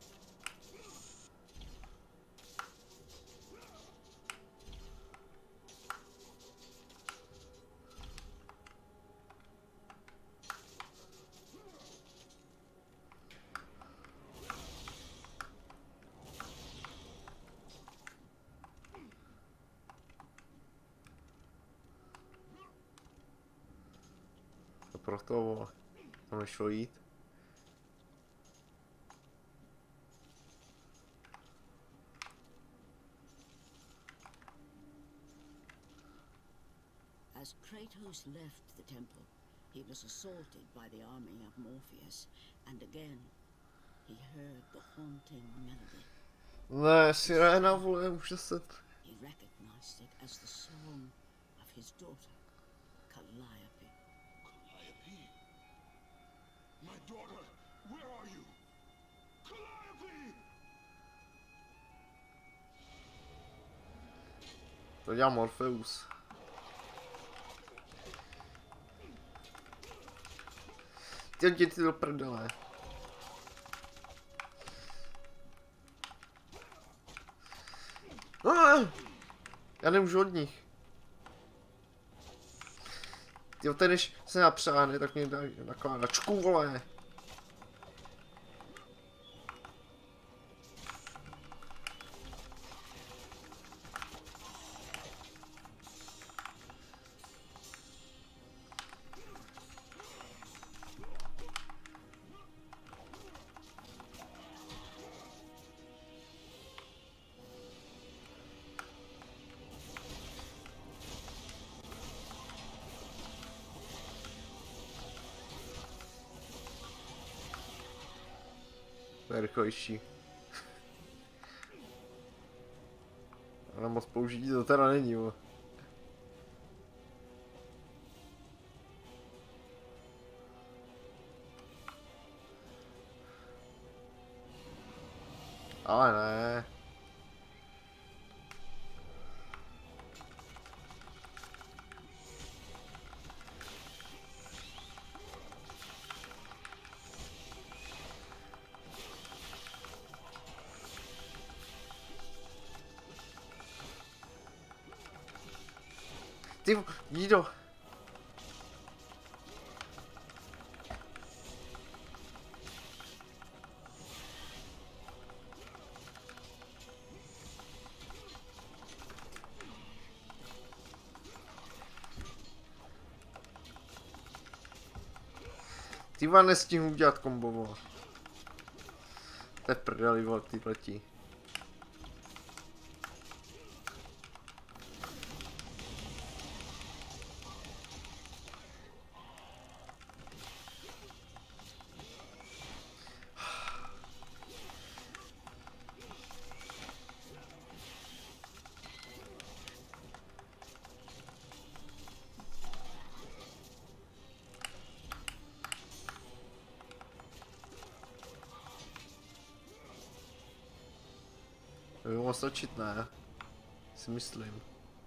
To proto, vole. Tam nešlo jít. As Kratos left the temple, he was assaulted by the army of Morpheus, and again he heard the haunting melody. Ne, sirena, vole, už se... He recognized it as the song of his daughter, Calliope. Calliope? My daughter, where are you? Calliope! To dělá Morpheus. Ty děti do prdele. Ah, já nemůžu od nich. Jo, ten než se napřáhne, tak mě dá taková načku, vole. To je rychlejší. Ale moc použití to teda není, jo. Ale ne. Ty, Jído. Ty vám nestihnu udělat kombo. To je prdeli, vole, ty letí. moc stačit, ne? Si myslím.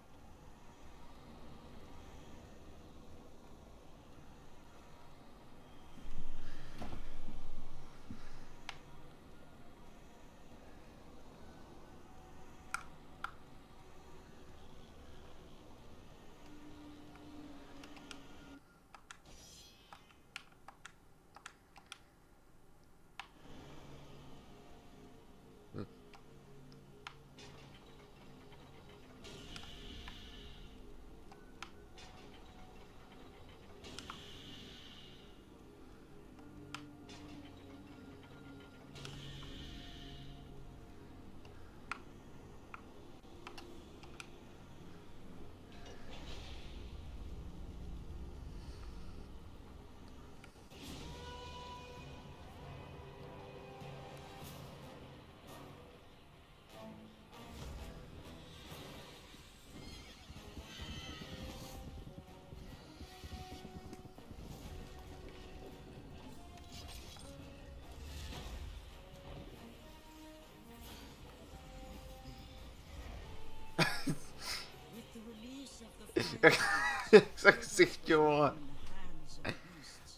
With the release of the Jak fire jak tak si chtěl, vole. in the hands of beasts.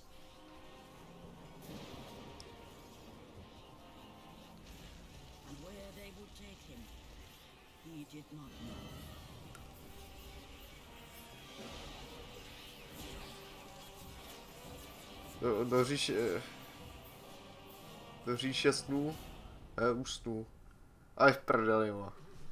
And where they would take him, he did not know. Do, do říše... Do říše snů? Ne, už snů. Ale v prdeli, jo.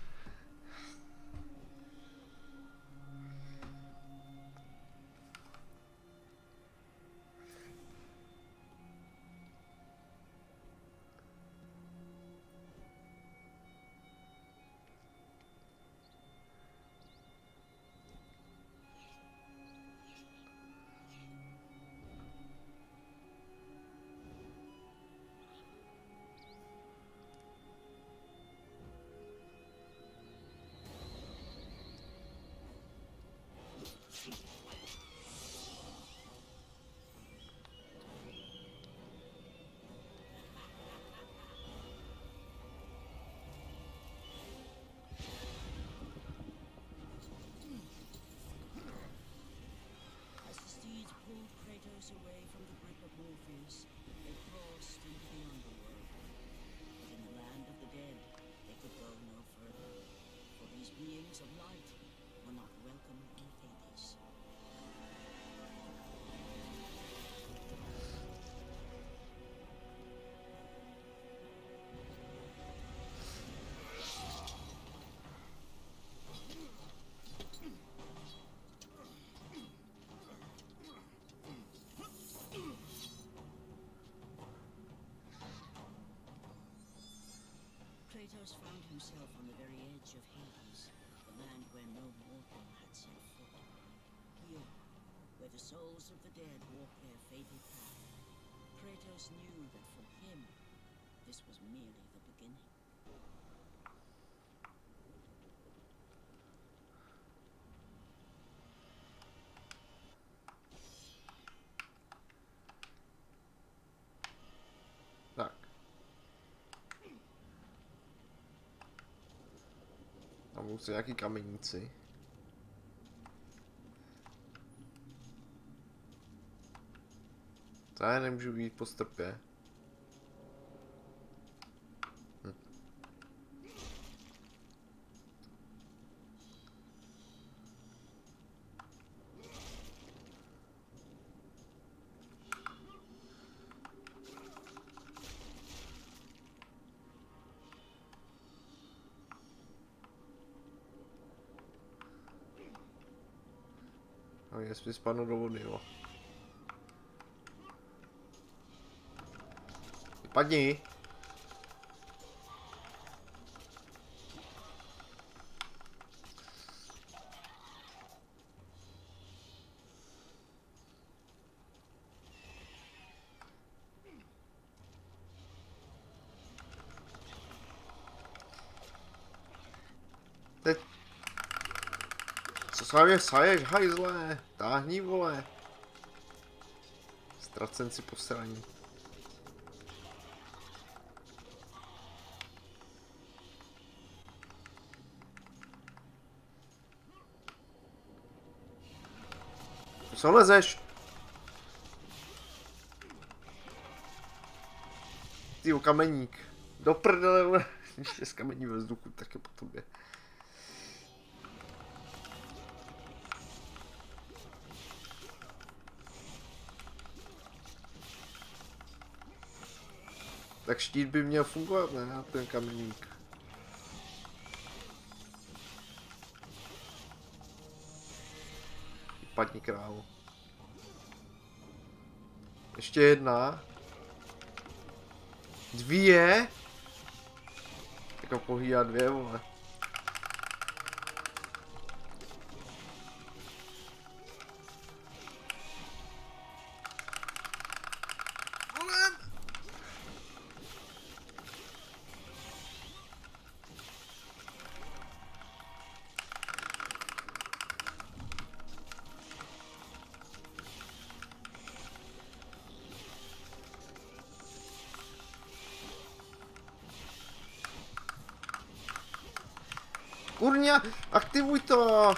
As the steeds pulled Kratos away from the grip of Morpheus, they crossed into the underworld. But in the land of the dead, they could go no further, for these beings of light were not welcome in Hades. Kratos found himself on the very edge of Hades, the land where no mortal had set foot. Here, where the souls of the dead walk their fated path, Kratos knew that for him, this was merely the beginning. Tak. Tam jsou nějaký kameníci. To já nemůžu jít po stropě. Hm. A jestli spadnu do vody, jo. Padni! Teď... Co se mě saješ, hajzle? Táhni, vole. Ztracenci posraní. Co lezeš? Tyjo, kameník. Do prdele, ještě z kamení ve vzduchu, tak je po tobě. Tak štít by měl fungovat, ne? Ten kameník. Padni krávu. Ještě jedna. Dvě. Jako pohýjá dvě, vole. Kurňa, aktivuj to!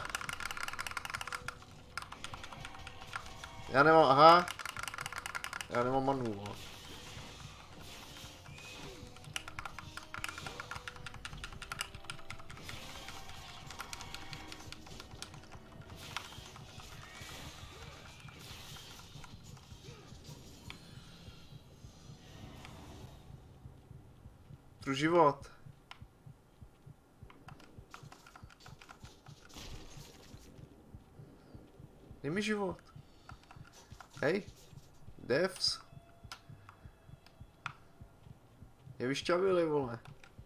Já nemám, aha. Já nemám manu. Pro život. Dej mi život. Hej. Devs. Je vyšťavili, vole.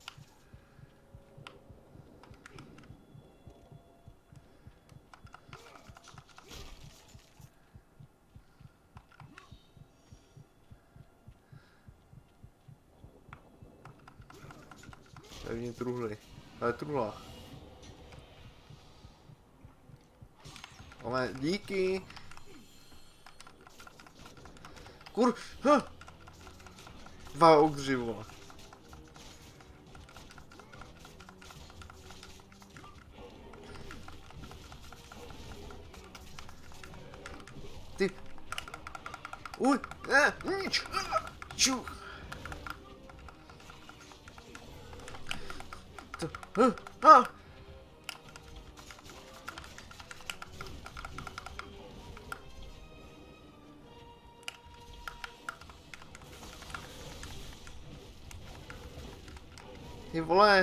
Tady mě truhli. Ale truhla. Ale díky. Kur... Ha. Dva ogři, vole. Ty... Uj, ne, nič. Ču. To... Ha. Ha. Ty vole.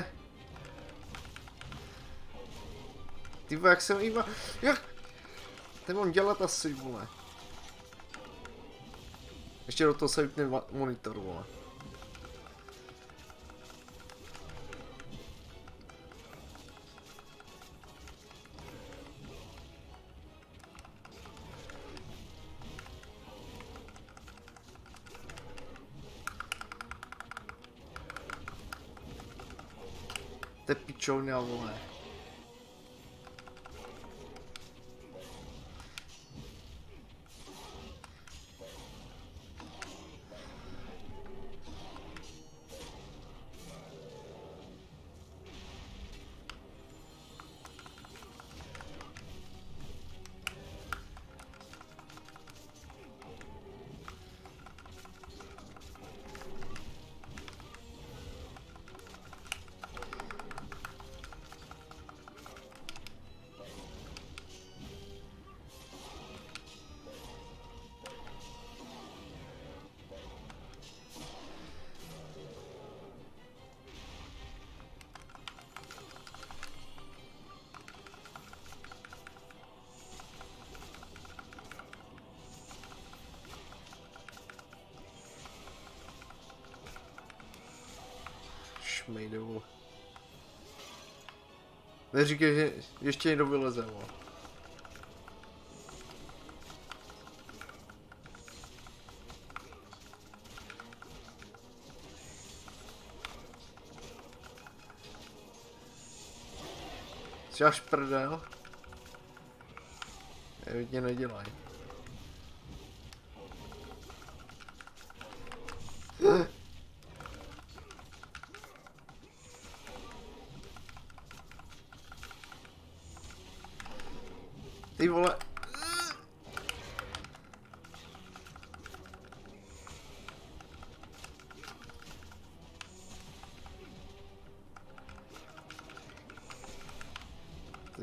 Ty vole, jak jsem iba... Jak? To mám dělat asi, vole. Ještě do toho se vypne monitor, vole. To je pičovňa, vole. Šmejde, vole. Neříkej, že ještě někdo vyleze, vole. Jsi až prdel? Evidně nedělaj. Ty vole.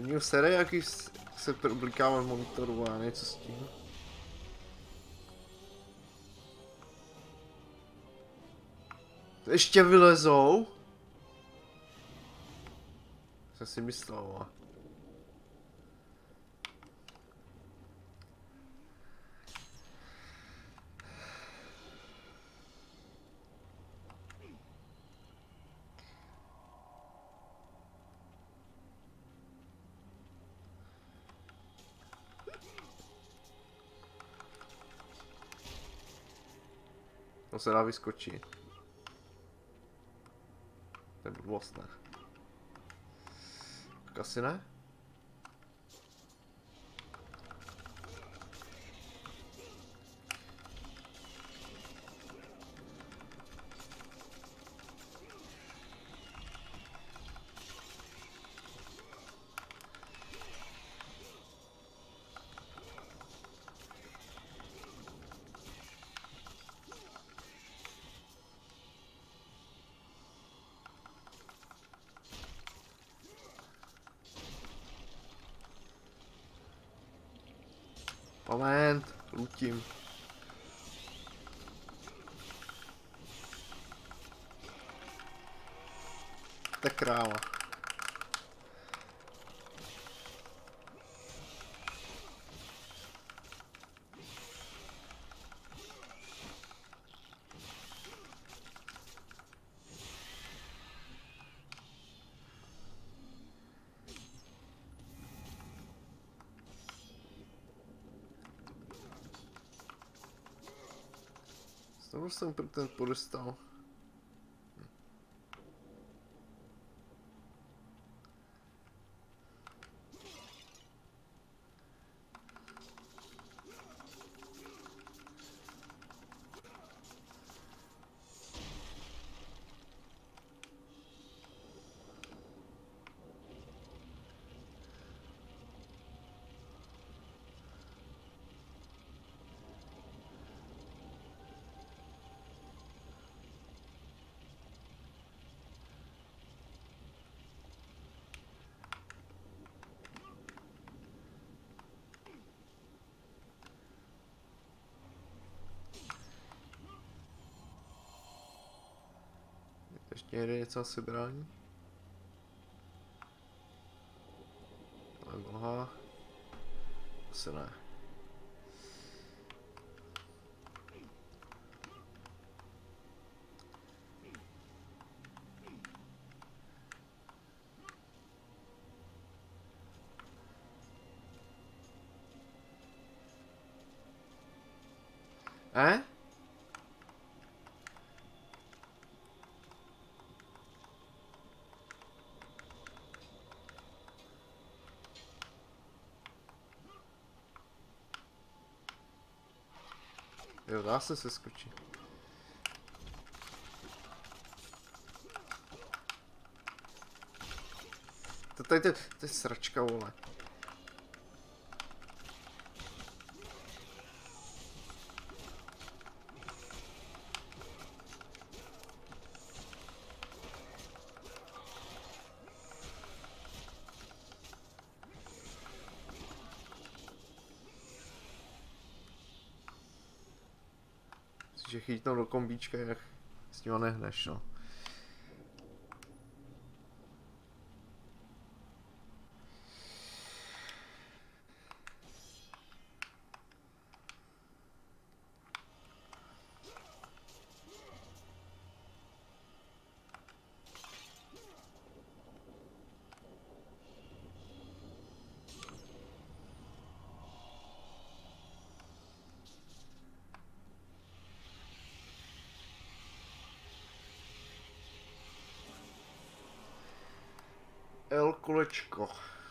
Mě sere, jaký se problikává v monitoru a něco s tím. To ještě vylezou? Jsem si myslel. To se dá vyskočit. To je blbost, ne? Tak asi ne? Moment, lutím. To je kráva. Znovu jsem pro ten podestal. Ještě jde něco asi brání. Ale boha. Asi ne. Eh? Jo, dá se se skočit. To tady to je sračka, vole. Že chytnou do kombíčka, jak s ním nehneš, no. L kolečko.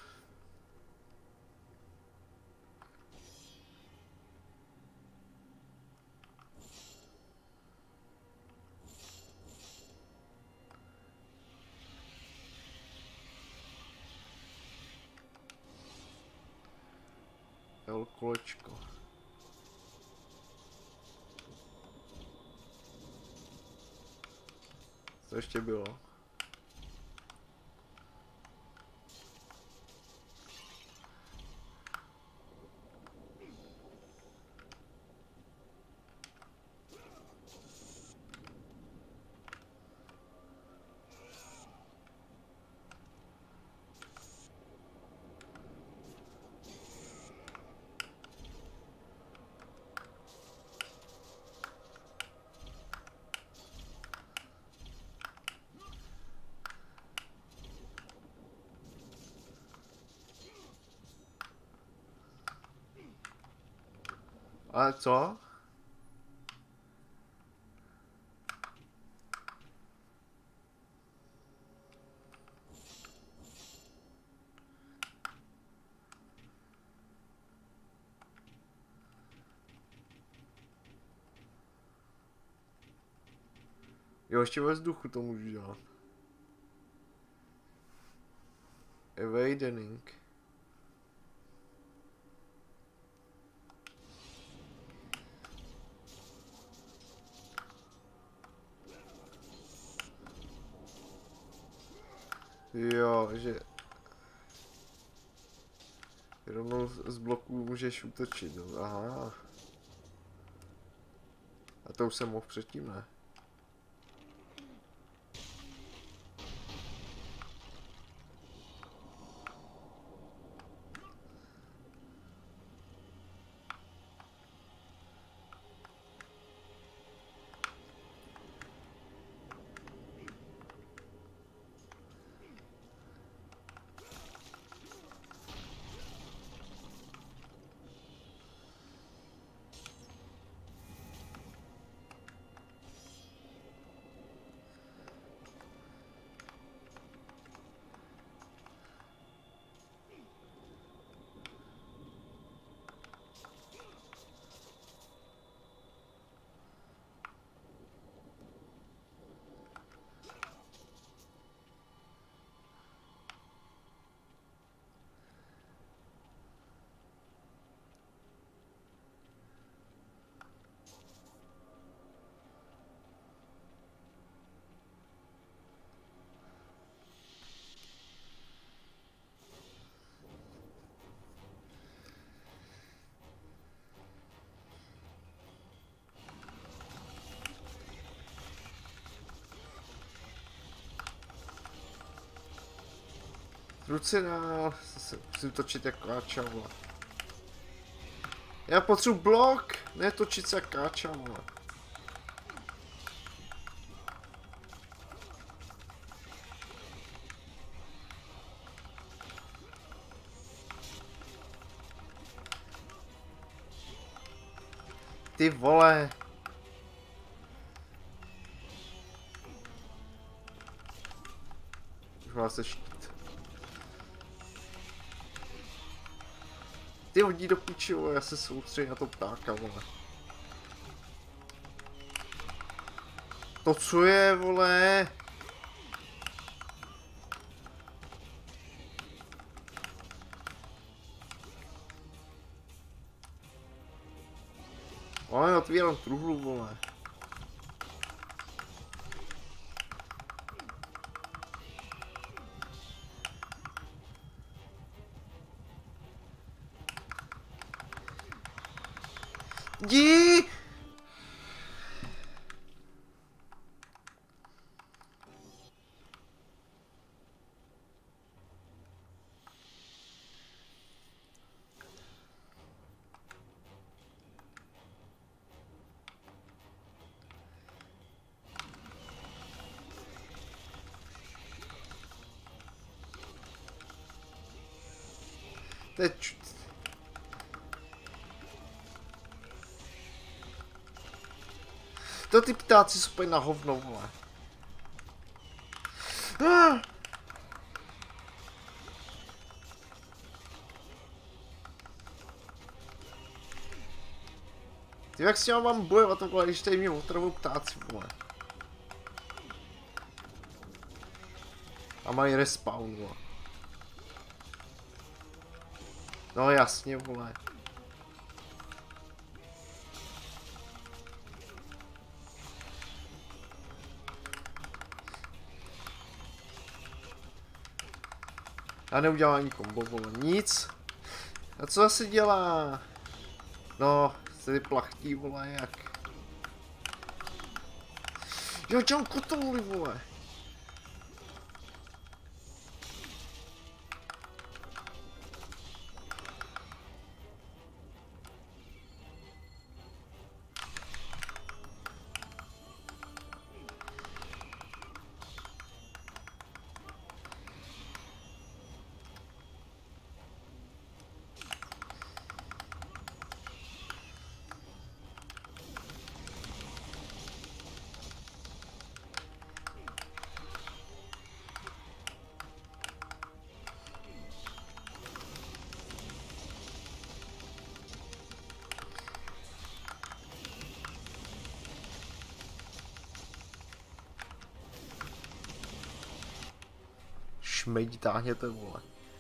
L kolečko. Co ještě bylo? Ale co? Jo, ještě ve vzduchu to můžu dělat. Evadening. Jo, že rovnou z bloků můžeš útočit, no. Aha. A to už jsem mohl předtím, ne? Ruce dál, musím točit jako káča, vole. Já potřebuji blok, ne točit se jak káča, vole. Ty vole. Už má se štít. Ty hodí do piči, vole, já se soustředím na to ptáka, vole. To co je, vole? Ale otvírám truhlu, vole. Jdi! Teď. To ty ptáci jsou úplně na hovno, vole. Ah! Ty jak s těma mám bojovat, vole, když tady mě otravou ptáci, vole. A mají respawn, vole. No jasně, vole. Já neudělám ani kombo, vole, nic. A co zase dělá? No, se ty plachtí, vole, jak? Jo, dělám kotouly, vole. šmeď táhněte, vole.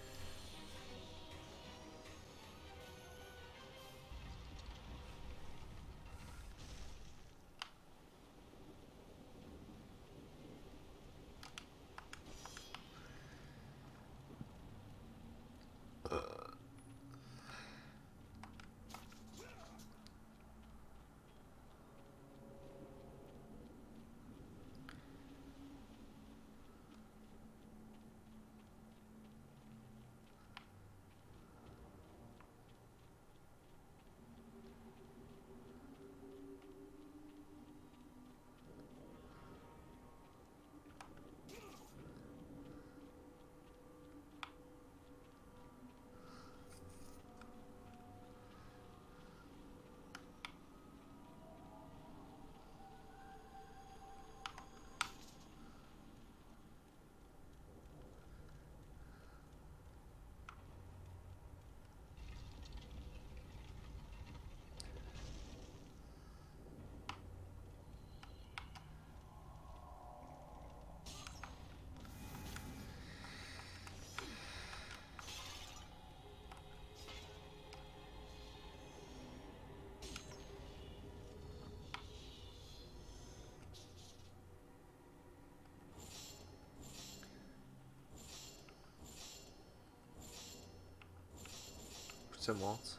Chce moc.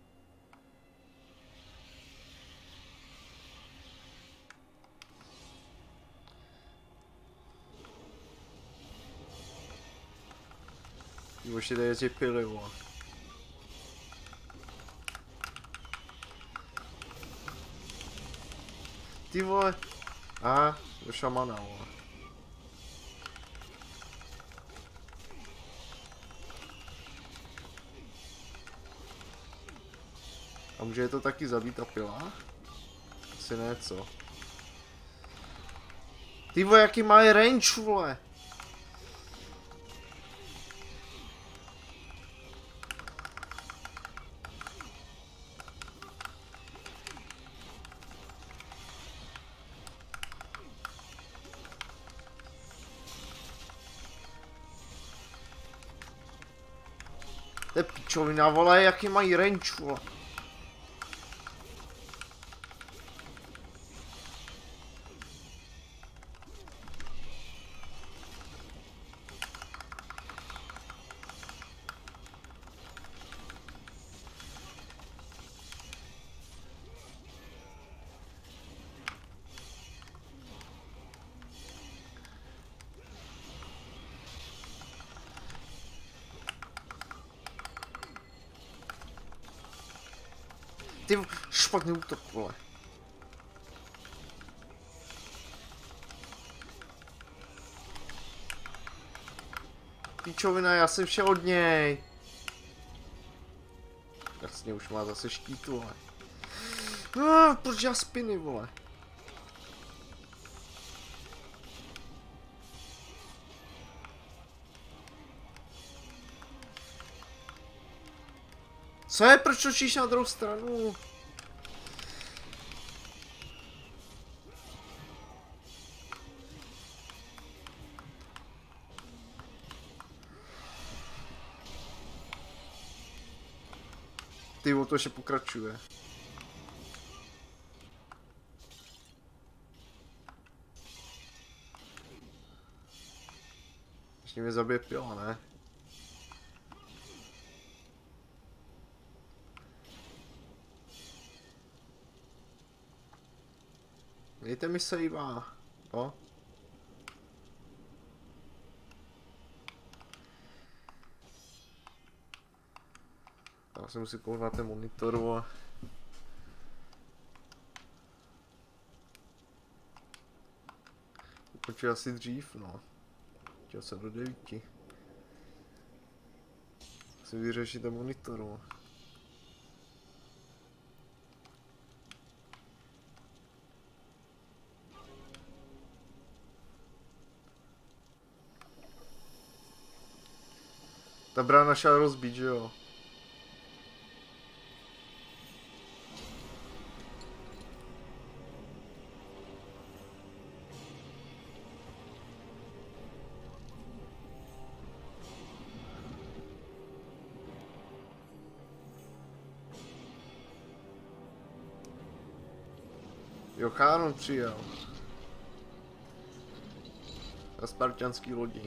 Už jde jezdit pily, vole. Ty vole. A, do šamana, vole. A může je to taky zabít ta pila? Asi ne, co? Ty vole, jaký mají range, vole! To je pičovina, vole, jaký mají range, vole. Ty špatný útok, vole. Pičovina, já jsem šel od něj. Jasně, už má zase štít, vole. No, proč já spiny, vole? Co je, proč točíš na druhou stranu? Ty, to ještě pokračuje. Ještě mě zabije pila, ne? Dejte mi sejva. No. Já si musím kouknout na ten monitoru a... Ukončil asi dřív, no. Chtěl se do devíti. Musím vyřešit ten monitoru. Ta brána šla rozbít, že jo? Jo, Cháron přijel. Na spartianský lodi.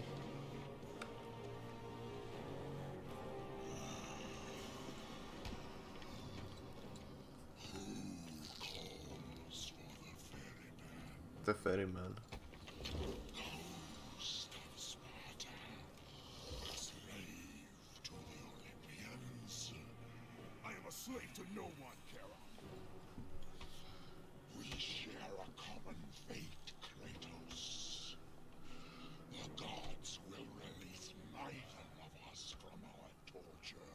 The ferryman. Ghost of Sparta, a slave to the Olympians. I am a slave to no one, Kara. We share a common fate, Kratos. The gods will release neither of us from our torture.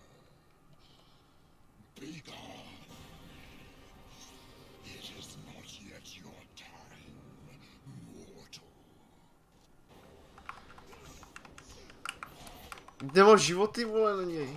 Be gone. It is not yet your time, mortal. Jde o životy, vole, na něj.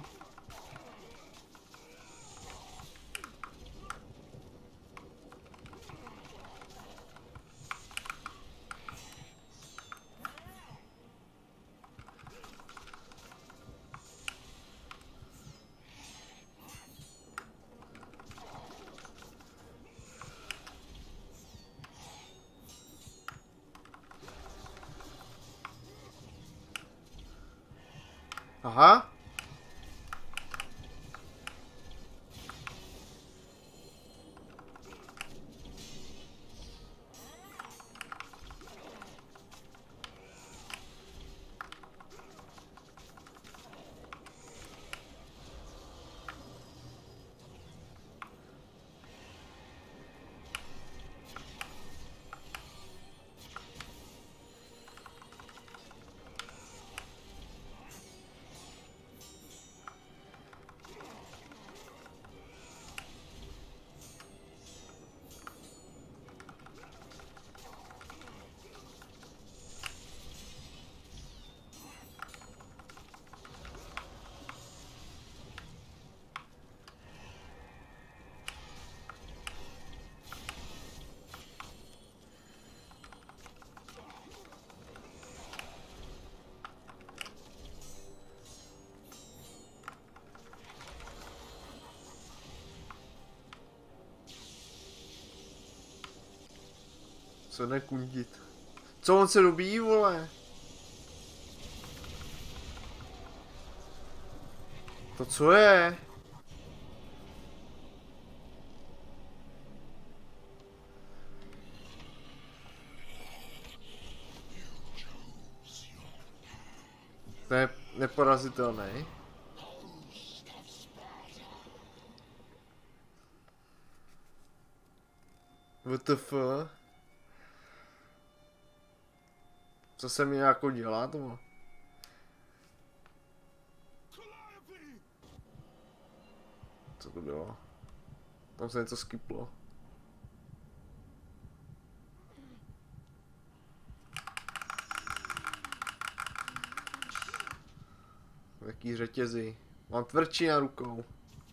Aha. Co nekundit? Co on se dobíjí, vole? To co je? To je neporazitelný. W T F. Co se mi jako dělá to? Co to bylo? Tam se něco skiplo. Jaký řetězy. Mám tvrdší na rukou.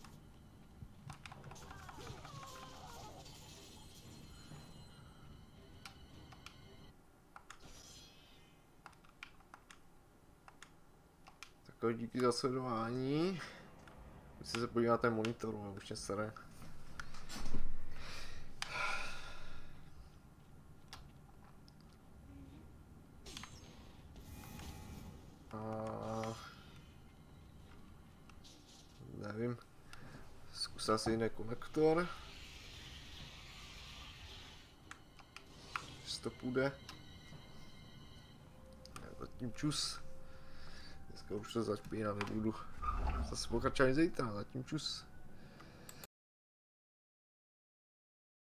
Tak díky za sledování. Musíte se podívat na monitoru, a už mě sere. A... nevím. Zkus asi jiný konektor. Jestli to půjde. Zatím čus. Dneska už to začpínat nebudu. Zase pokračovat zítra, zatím čus.